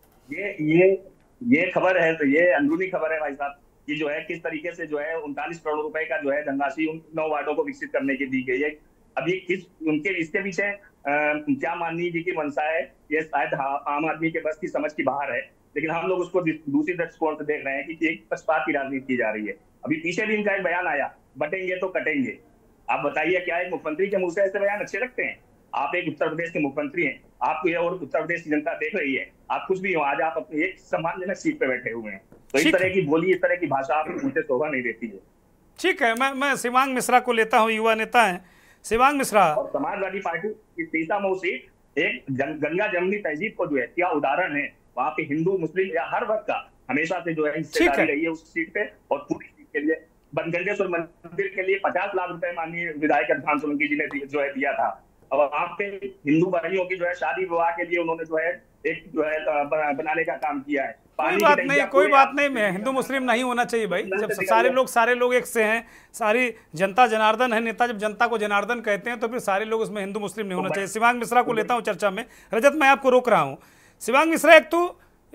ये खबर है, तो ये अंदरूनी खबर है भाई साहब, कि जो है किस तरीके से जो है 39 करोड़ रुपए का जो है धनराशि उन 9 वार्डों को विकसित करने की दी गई है। अभी इसके पीछे क्या माननीय जी की मंशा है, ये शायद आम आदमी के बस की समझ की बाहर है, लेकिन हम लोग उसको दूसरी दृष्टिकोण से देख रहे हैं कि एक पक्षपात की राजनीति की जा रही है। अभी पीछे भी इनका एक बयान आया, बटेंगे तो कटेंगे। आप बताइए, क्या एक मुख्यमंत्री के मुंह से ऐसे बयान अच्छे लगते हैं? आप एक उत्तर प्रदेश के मुख्यमंत्री हैं, आपको ये और उत्तर प्रदेश की जनता देख रही है, आप कुछ भी हो, आज आप अपनी एक सम्मानजनक सीट पे बैठे हुए हैं, तो इस तरह की बोली, इस तरह की भाषा आपको मुझे शोभा नहीं देती है। ठीक है, मैं शिवांग मिश्रा को लेता हूँ, युवा नेता है शिवांग मिश्रा। और समाजवादी पार्टी की सीतामऊ सीट एक गंगा जमनी तहजीब को जो है क्या उदाहरण है, वहाँ पे हिंदू मुस्लिम या हर वर्ग का हमेशा से जो है हिस्सेदारी रही है उस सीट पे। और पूरी सीट के लिए बनगंडेश्वर मंदिर के लिए 50 लाख रुपए माननीय विधायक अरफान सोलंकी जी ने जो है दिया था। और वहाँ पे हिंदू भाइयों की जो है शादी विवाह के लिए उन्होंने जो है एक जो है बनाने का काम किया है। कोई बात नहीं, मैं हिंदू मुस्लिम नहीं होना चाहिए भाई, जब सारे लोग एक से हैं, सारी जनता जनार्दन है। नेता जब जनता को जनार्दन कहते हैं तो फिर सारे लोग उसमें हिंदू मुस्लिम नहीं होना चाहिए। शिवांग मिश्रा को लेता हूँ चर्चा में। रजत, मैं आपको रोक रहा हूँ। शिवांग मिश्रा, एक तो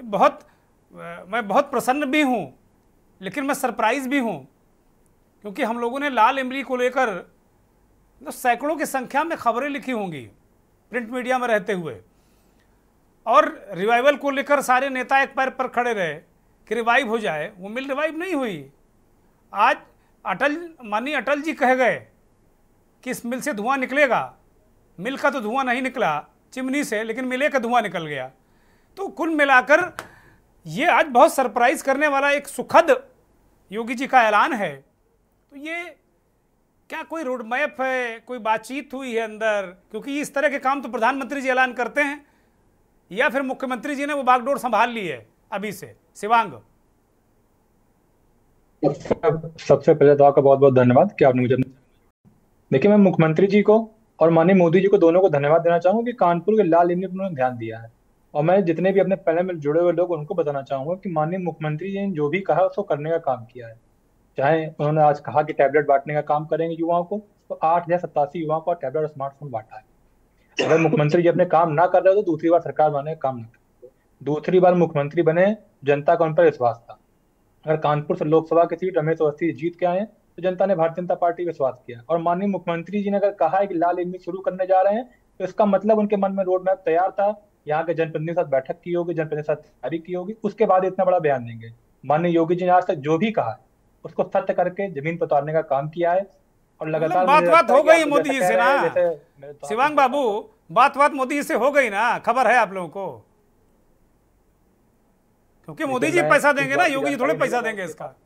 मैं बहुत प्रसन्न भी हूँ, लेकिन मैं सरप्राइज भी हूँ, क्योंकि हम लोगों ने लाल इमली को लेकर तो सैकड़ों की संख्या में खबरें लिखी होंगी प्रिंट मीडिया में रहते हुए, और रिवाइवल को लेकर सारे नेता एक पैर पर खड़े रहे कि रिवाइव हो जाए। वो मिल रिवाइव नहीं हुई। आज माननीय अटल जी कह गए कि इस मिल से धुआं निकलेगा। मिल का तो धुआं नहीं निकला चिमनी से, लेकिन मिले का धुआं निकल गया। तो कुल मिलाकर ये आज बहुत सरप्राइज करने वाला एक सुखद योगी जी का ऐलान है। तो ये क्या कोई रोड मैप है, कोई बातचीत हुई है अंदर? क्योंकि इस तरह के काम तो प्रधानमंत्री जी ऐलान करते हैं, या फिर मुख्यमंत्री जी ने वो बागडोर संभाल ली है अभी से? शिवांग, सबसे पहले तो आपका बहुत बहुत धन्यवाद कि आपने मुझे, देखिए मैं मुख्यमंत्री जी को और माननीय मोदी जी को दोनों को धन्यवाद देना चाहूंगा कि कानपुर के लाल इमली पर उन्होंने ध्यान दिया है। और मैं जितने भी अपने पैनल में जुड़े हुए लोग उनको बताना चाहूंगा कि माननीय मुख्यमंत्री जी ने जो भी कहा उसको करने का काम किया है। चाहे उन्होंने आज कहा कि टैबलेट बांटने का काम करेंगे युवाओं को, तो 8,087 युवाओं को टैबलेट और स्मार्टफोन बांटा है। अगर मुख्यमंत्री जी अपने काम ना कर रहे हो तो दूसरी बार सरकार बनाने का काम ना करें। दूसरी बार मुख्यमंत्री बने, जनता का उन पर विश्वास था। अगर कानपुर से लोकसभा की सीट रमेश अवस्थी जीत के आए तो जनता ने भारतीय जनता पार्टी विश्वास किया। और माननीय मुख्यमंत्री जी ने अगर कहा है कि लाल इमली शुरू करने जा रहे हैं, तो इसका मतलब उनके मन में रोड मैप तैयार था। यहाँ के जनप्रतिनिधियों के साथ बैठक की होगी, जनप्रतिनिधियों के साथ तैयारी की होगी, उसके बाद इतना बड़ा बयान देंगे। माननीय योगी जी ने आज तक जो भी कहा उसको सत्य करके जमीन पर उतारने का काम किया है। और लगातार बात हो गई मोदी जी से ना शिवांग बाबू, बात मोदी जी से हो गई ना, खबर है आप लोगों को? क्योंकि मोदी जी पैसा देंगे ना, योगी जी थोड़े पैसा देंगे इसका।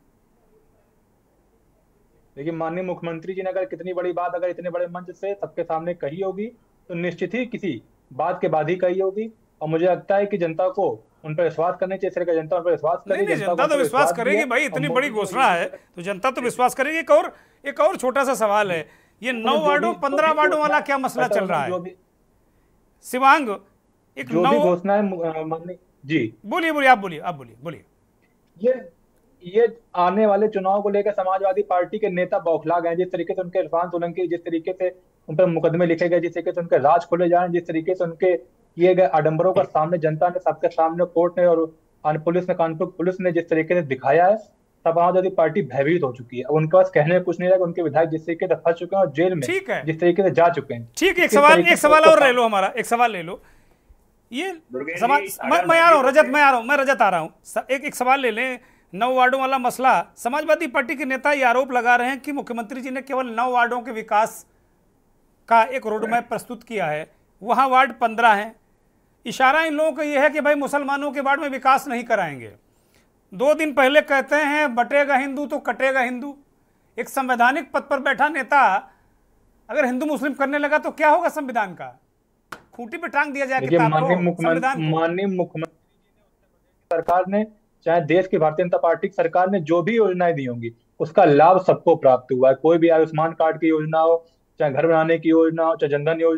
देखिए माननीय मुख्यमंत्री जी ने अगर कितनी बड़ी बात अगर इतने बड़े मंच से सबके सामने कही होगी तो निश्चित ही किसी बात के बाद ही कही होगी। और मुझे लगता है कि जनता को उन पर विश्वास करने चाहिए। इस तरह का जनता उन पर विश्वास करेगी। जनता तो विश्वास करेगी भाई, इतनी बड़ी घोषणा है तो जनता तो विश्वास करेगी। एक और छोटा सा सवाल है, ये 9 वार्डों 15 वार्डों वाला क्या मसला चल रहा है शिवांग? एक 9 घोषणा है जी, बोलिए आप बोलिए। ये आने वाले चुनाव को लेकर समाजवादी पार्टी के नेता बौखला गए। जिस तरीके से उनके इरफान सोलंकी, जिस तरीके से उन पर मुकदमे लिखे गए, जिस तरीके से उनके राज खोले जा रहे हैं, जिस तरीके से उनके किए गए आडंबरों का सामने जनता ने, सबके सामने कोर्ट ने और पुलिस ने, कानपुर पुलिस ने जिस तरीके से दिखाया है, समाजवादी पार्टी भयभीत हो चुकी है। अब उनके पास कहने कुछ नहीं रहा। उनके विधायक जिस तरीके से फंस चुके हैं और जेल में जिस तरीके से जा चुके हैं। ठीक, एक सवाल और ले लो, हमारा एक सवाल ले लो। ये मैं आ रहा हूँ रजत, मैं रजत आ रहा हूँ। एक सवाल ले लें, 9 वार्डों वाला मसला। समाजवादी पार्टी के नेता ये आरोप लगा रहे हैं कि मुख्यमंत्री जी ने केवल 9 वार्डों के विकास का एक रोड मैप प्रस्तुत किया है, वहाँ वार्ड 15 हैं। इशारा इन लोगों का यह है कि भाई मुसलमानों के वार्ड में विकास नहीं कराएंगे। 2 दिन पहले कहते हैं बटेगा हिंदू तो कटेगा हिंदू। एक संवैधानिक पद पर बैठा नेता अगर हिंदू मुस्लिम करने लगा तो क्या होगा संविधान का? खूंटी पे टांग दिया जाएगा। माननीय मुख्यमंत्री सरकार ने, चाहे देश की भारतीय जनता पार्टी की सरकार ने जो भी योजनाएं दी होंगी उसका लाभ सबको प्राप्त हुआ है। कोई भी आयुष्मान कार्ड की योजना हो, चाहे घर बनाने की योजना हो, चाहे जनधन योजना हो,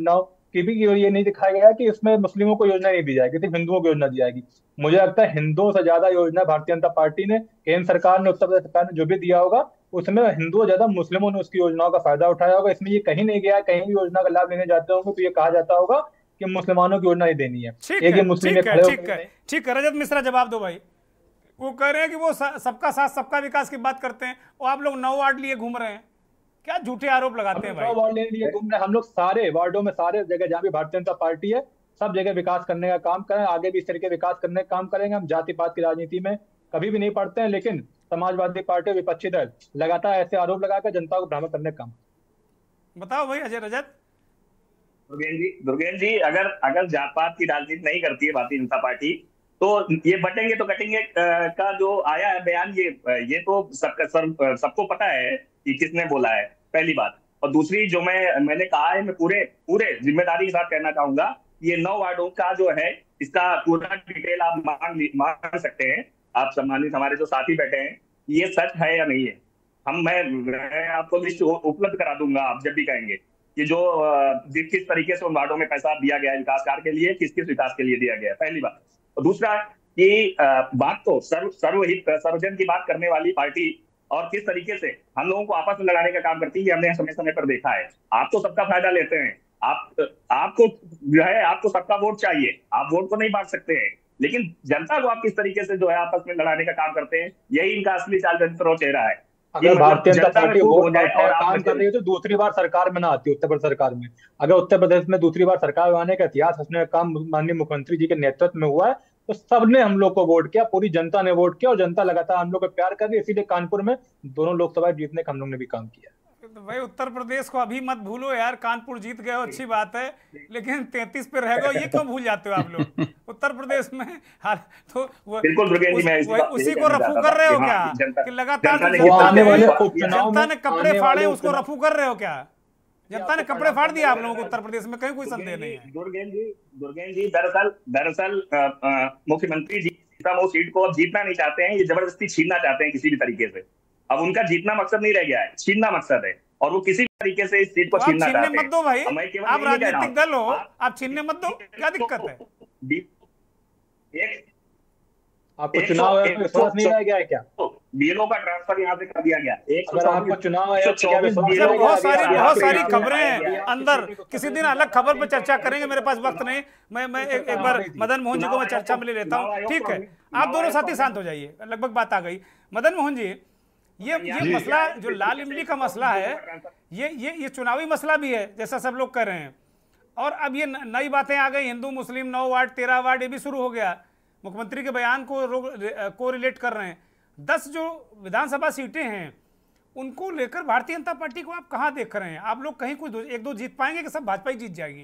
कि भी ये नहीं दिखाया गया कि इसमें मुस्लिमों को योजना नहीं दी जाएगी, सिर्फ हिंदुओं को योजना दी जाएगी। मुझे लगता है हिंदुओं से ज्यादा योजना भारतीय जनता पार्टी ने, केंद्र सरकार ने, उत्तर प्रदेश सरकार ने जो भी दिया होगा उसमें हिंदुओं ज्यादा मुस्लिमों ने उसकी योजनाओं का फायदा उठाया होगा। इसमें ये कहीं नहीं गया, कहीं भी योजना का लाभ लेने जाते होंगे तो ये कहा जाता होगा कि मुसलमानों की योजना नहीं देनी है। ठीक है, ठीक है। रजत मिश्रा जवाब दो भाई। वो कह रहे हैं कि वो सबका साथ सबका विकास की बात करते हैं और आप लोग 9 वार्ड लिए घूम रहे हैं, क्या झूठे आरोप लगाते हैं भाई? 9 वार्ड लेने लिए घूम रहे हैं हम लोग, सारे वार्डों में, सारे जगह जहाँ भी भारतीय जनता पार्टी है सब जगह विकास करने का काम करें, आगे भी इस तरीके विकास करने का काम करेंगे। हम जाति पात की राजनीति में कभी भी नहीं पड़ते हैं, लेकिन समाजवादी पार्टी, विपक्षी दल लगातार ऐसे आरोप लगाकर जनता को भ्रमित करने का काम। बताओ भाई अजय रजत। दुर्गेश जी, अगर जात पात की राजनीति नहीं करती है भारतीय जनता पार्टी तो ये बटेंगे तो कटेंगे का जो आया है बयान, ये तो सबको पता है कि किसने बोला है, पहली बात। और दूसरी जो मैंने कहा है, मैं पूरे जिम्मेदारी के साथ कहना चाहूंगा, ये 9 वार्डों का जो है इसका पूरा डिटेल आप मांग सकते हैं। आप सम्मानित हमारे जो साथी बैठे हैं, ये सच है या नहीं है, मैं आपको लिस्ट उपलब्ध करा दूंगा। आप जब भी कहेंगे कि जो किस तरीके से उन वार्डों में पैसा दिया गया है विकास कार्य के लिए, किस किस विकास के लिए दिया गया है, पहली बात। और दूसरा कि बात तो सर्वहित सर्वजन की बात करने वाली पार्टी और किस तरीके से हम लोगों को आपस में लड़ाने का काम करती है, हमने समय समय पर देखा है। आप तो सबका फायदा लेते हैं, आपको जो है आपको सबका वोट चाहिए, आप वोट को नहीं बांट सकते हैं, लेकिन जनता को आप किस तरीके से जो है आपस में लड़ाने का काम करते हैं, यही इनका असली चाल चरित्र और चेहरा है। अगर भारतीय जनता पार्टी वोट और काम कर रही है तो दूसरी बार सरकार में ना आती उत्तर प्रदेश सरकार में। अगर उत्तर प्रदेश में दूसरी बार सरकार बनाने का इतिहास उसने काम माननीय मुख्यमंत्री जी के नेतृत्व में हुआ है, तो सबने हम लोग को वोट किया, पूरी जनता ने वोट किया और जनता लगातार हम लोग को प्यार कर रही है। इसीलिए कानपुर में दोनों लोकसभा जीतने का हम लोग ने भी काम किया। तो भाई उत्तर प्रदेश को अभी मत भूलो यार, कानपुर जीत गए हो अच्छी बात है, लेकिन 33 पे रह गए, ये क्यों भूल जाते हो आप लोग? उत्तर प्रदेश में तो उसी को रफू कर रहे हो क्या कि लगातार जनता ने कपड़े फाड़े उसको रफू कर रहे हो क्या? जनता ने कपड़े फाड़ दिया आप लोगों को उत्तर प्रदेश में, कहीं कोई संदेह नहीं है। दुर्गेश जी दरअसल मुख्यमंत्री जी सीतामऊ सीट को अब जीतना नहीं चाहते हैं, ये जबरदस्ती छीनना चाहते हैं किसी भी तरीके से। अब उनका जीतना मकसद नहीं रह गया है, छीनना मकसद है, और वो किसी भी तरीके से इस सीट को छीनना चाहते हैं। मत दो भाई, आप राजनीतिक दल हो, आप छीनने मत दो, क्या दिक्कत है? आपको चुनाव विश्वास नहीं रह गया है क्या? बीएलओ का ट्रांसफर यहाँ से कर दिया गया। अगर आपको चुनाव आयोग बहुत सारी खबरें हैं अंदर, किसी दिन अलग खबर पर चर्चा करेंगे, मेरे पास वक्त नहीं। मैं एक बार मदन मोहन जी को मैं चर्चा में ले लेता हूँ, ठीक है? आप दोनों साथी शांत हो जाइए, लगभग बात आ गई। मदन मोहन जी, ये मसला जो लाल इमली का मसला है, ये चुनावी मसला भी है जैसा सब लोग कह रहे हैं, और अब ये नई बातें आ गई, हिंदू मुस्लिम 9 वार्ड 13 वार्ड ये भी शुरू हो गया। मुख्यमंत्री के बयान को रिलेट कर रहे हैं। 10 जो विधानसभा सीटें हैं उनको लेकर भारतीय जनता पार्टी को आप कहां देख रहे हैं? आप लोग कहीं कोई 1-2 जीत पाएंगे कि सब भाजपा ही जीत जाएगी?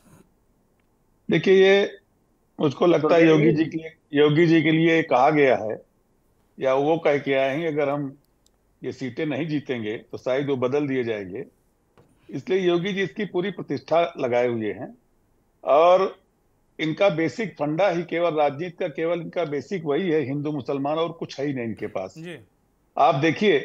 देखिए, ये मुझको लगता है योगी जी के लिए कहा गया है, या वो कह के आए हैं अगर हम ये सीटें नहीं जीतेंगे तो शायद वो बदल दिए जाएंगे। इसलिए योगी जी इसकी पूरी प्रतिष्ठा लगाए हुए हैं, और इनका बेसिक फंडा ही केवल राजनीति का, केवल इनका बेसिक वही है, हिंदू मुसलमान, और कुछ है ही नहीं इनके पास जी। आप देखिए,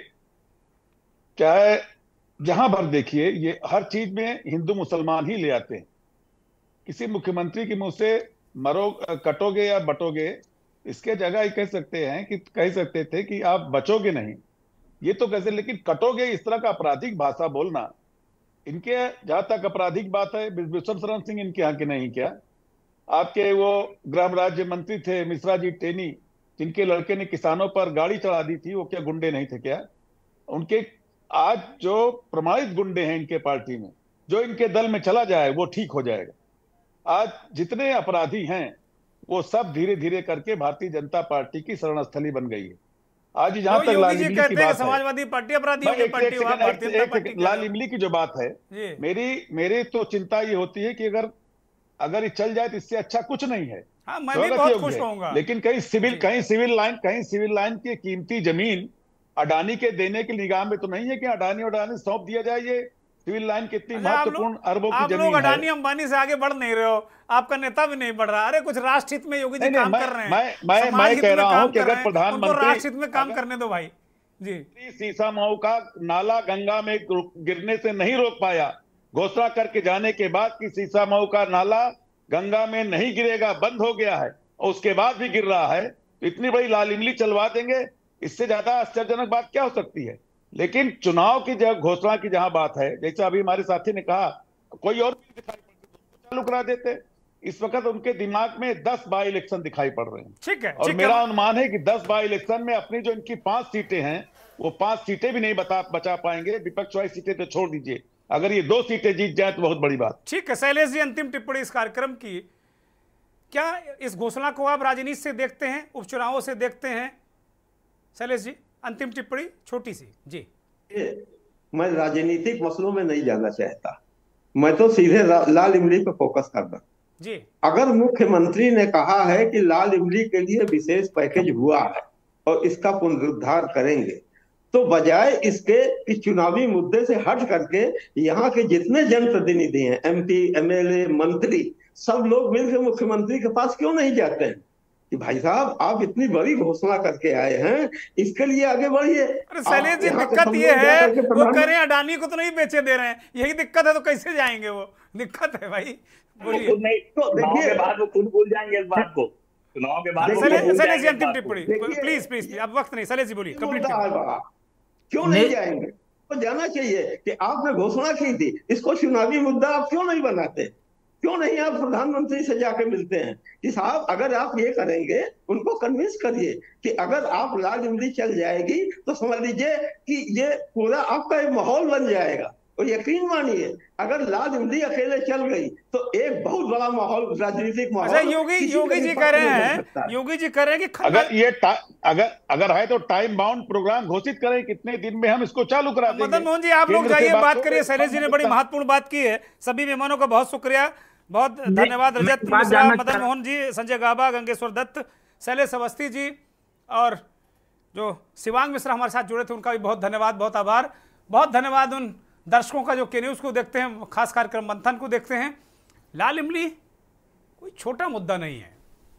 चाहे जहां भर देखिए, ये हर चीज में हिंदू मुसलमान ही ले आते हैं। किसी मुख्यमंत्री के मुंह से कटोगे या बटोगे, इसके जगह कह सकते थे कि आप बचोगे नहीं, ये तो कैसे, लेकिन कटोगे, इस तरह का आपराधिक भाषा बोलना, इनके जहां तक आपराधिक बात है, विश्व शरण सिंह इनके यहाँ के नहीं क्या? आपके वो गृह राज्य मंत्री थे मिश्रा जी टेनी, जिनके लड़के ने किसानों पर गाड़ी चढ़ा दी थी, वो क्या गुंडे नहीं थे क्या? उनके आज जो प्रमाणित गुंडे हैं इनके पार्टी में, जो इनके दल में चला जाए वो ठीक हो जाएगा। आज जितने अपराधी हैं वो सब धीरे धीरे करके भारतीय जनता पार्टी की शरणस्थली बन गई है। आज जहां तक लाल इमली की बात, समाजवादी पार्टी अपराधियों की पार्टी, लाल इमली की जो बात है, मेरी तो चिंता ये होती है कि अगर ये चल जाए तो इससे अच्छा कुछ नहीं है। हाँ, मैं भी बहुत खुश होऊंगा। लेकिन कहीं सिविल लाइन की कीमती जमीन अडानी के देने की निगाह में तो नहीं है कि अडानी सौंप दिया जाए। ये सिविल लाइन कितनी महत्वपूर्ण अरबों की जमीन है। आप लोग अडानी अंबानी से आगे बढ़ नहीं रहे हो, आपका नेता भी नहीं बढ़ रहा। अरे कुछ राष्ट्र हित में योगी जी काम कर रहे हैं। मैं कह रहा हूँ कि अगर प्रधानमंत्री राष्ट्र हित में काम करने दो भाई जी। सीसामऊ का नाला गंगा में गिरने से नहीं रोक पाया, घोषणा करके जाने के बाद कि शीशामऊ का नाला गंगा में नहीं गिरेगा, बंद हो गया है, और उसके बाद भी गिर रहा है, तो इतनी बड़ी लाल इमली चलवा देंगे, इससे ज्यादा आश्चर्यजनक बात क्या हो सकती है। लेकिन चुनाव की जब घोषणा की जहां बात है, जैसे अभी हमारे साथी ने कहा, कोई और भी दिखाई पड़ती तो चालू करा देते। इस वक्त उनके दिमाग में 10 बाई इलेक्शन दिखाई पड़ रहे हैं। ठीक है, और मेरा अनुमान है कि 10 बाई इलेक्शन में अपनी जो इनकी 5 सीटें हैं, वो 5 सीटें भी नहीं बचा पाएंगे। विपक्ष वाली सीटें तो छोड़ दीजिए, अगर ये 2 सीटें जीत जाए तो बहुत बड़ी बात। ठीक है शैलेश जी, अंतिम टिप्पणी इस कार्यक्रम की, क्या इस घोषणा को आप राजनीति से देखते हैं, उपचुनावों से देखते हैं? शैलेश जी अंतिम टिप्पणी छोटी सी जी। मैं राजनीतिक मसलों में नहीं जाना चाहता, मैं तो सीधे लाल इमली पे फोकस करना जी। अगर मुख्यमंत्री ने कहा है कि लाल इमली के लिए विशेष पैकेज हुआ है और इसका पुनरुद्धार करेंगे, तो बजाय इसके कि चुनावी मुद्दे से हट करके यहाँ के जितने जनप्रतिनिधि हैं, MP, MLA, मंत्री, सब लोग मिलकर मुख्यमंत्री के पास क्यों नहीं जाते हैं कि भाई साहब आप इतनी बड़ी घोषणा करके आए हैं, इसके लिए आगे बढ़िए। अरे शैलेश जी दिक्कत ये है, वो कह रहे हैं अडानी को तो नहीं बेचे दे रहे हैं, यही दिक्कत है, तो कैसे जाएंगे वो, दिक्कत है भाई। बोलिए। तो देखिए बाद वो खुद भूल जाएंगे इस बात को, चुनाव के बाद। शैलेश जी अंतिम टिप्पणी प्लीज प्लीज, अब वक्त नहीं। शैलेश जी बोलिए। क्यों नहीं जाएंगे? तो जाना चाहिए कि आपने घोषणा की थी, इसको चुनावी मुद्दा आप क्यों नहीं बनाते? क्यों नहीं आप प्रधानमंत्री से जाके मिलते हैं कि साहब अगर आप ये करेंगे, उनको कन्विंस करिए कि अगर आप लाल इमली चल जाएगी तो समझ लीजिए कि ये पूरा आपका एक माहौल बन जाएगा। और यकीन मानिए अगर लाल इमली अकेले चल गई तो एक बहुत बड़ा माहौल, राजनीतिक माहौल। अच्छा योगी जी कह रहे हैं, योगी जी कह रहे हैं कि अगर ये अगर है तो टाइम बाउंड प्रोग्राम घोषित करें, कितने दिन में हम इसको चालू करा देंगे। मदन मोहन जी आप लोग जाइए, बात करिए। शैलेश जी ने बड़ी महत्वपूर्ण बात की है। सभी मेहमानों का बहुत शुक्रिया, बहुत धन्यवाद। रजत मिश्रा, मदन मोहन जी, संजय गाबा, गंगेश्वर दत्त, शैलेश अवस्थी जी और जो शिवांग मिश्रा हमारे साथ जुड़े थे, उनका भी बहुत धन्यवाद, बहुत आभार। बहुत धन्यवाद उन दर्शकों का जो के न्यूज़ को देखते हैं, खास कार्यक्रम मंथन को देखते हैं। लाल इमली कोई छोटा मुद्दा नहीं है,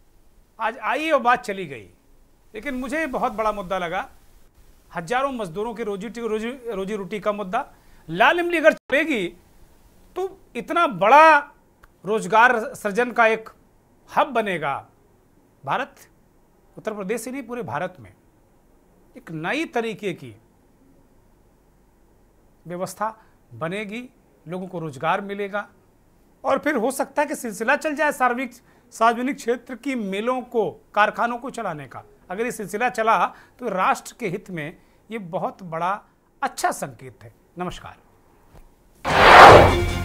आज आई और बात चली गई, लेकिन मुझे बहुत बड़ा मुद्दा लगा। हजारों मजदूरों की रोजी रोटी का मुद्दा। लाल इमली अगर चलेगी तो इतना बड़ा रोजगार सृजन का एक हब बनेगा। भारत, उत्तर प्रदेश ही नहीं पूरे भारत में एक नई तरीके की व्यवस्था बनेगी, लोगों को रोजगार मिलेगा और फिर हो सकता है कि सिलसिला चल जाए सार्वजनिक क्षेत्र की मिलों को, कारखानों को चलाने का। अगर ये सिलसिला चला तो राष्ट्र के हित में ये बहुत बड़ा अच्छा संकेत है। नमस्कार।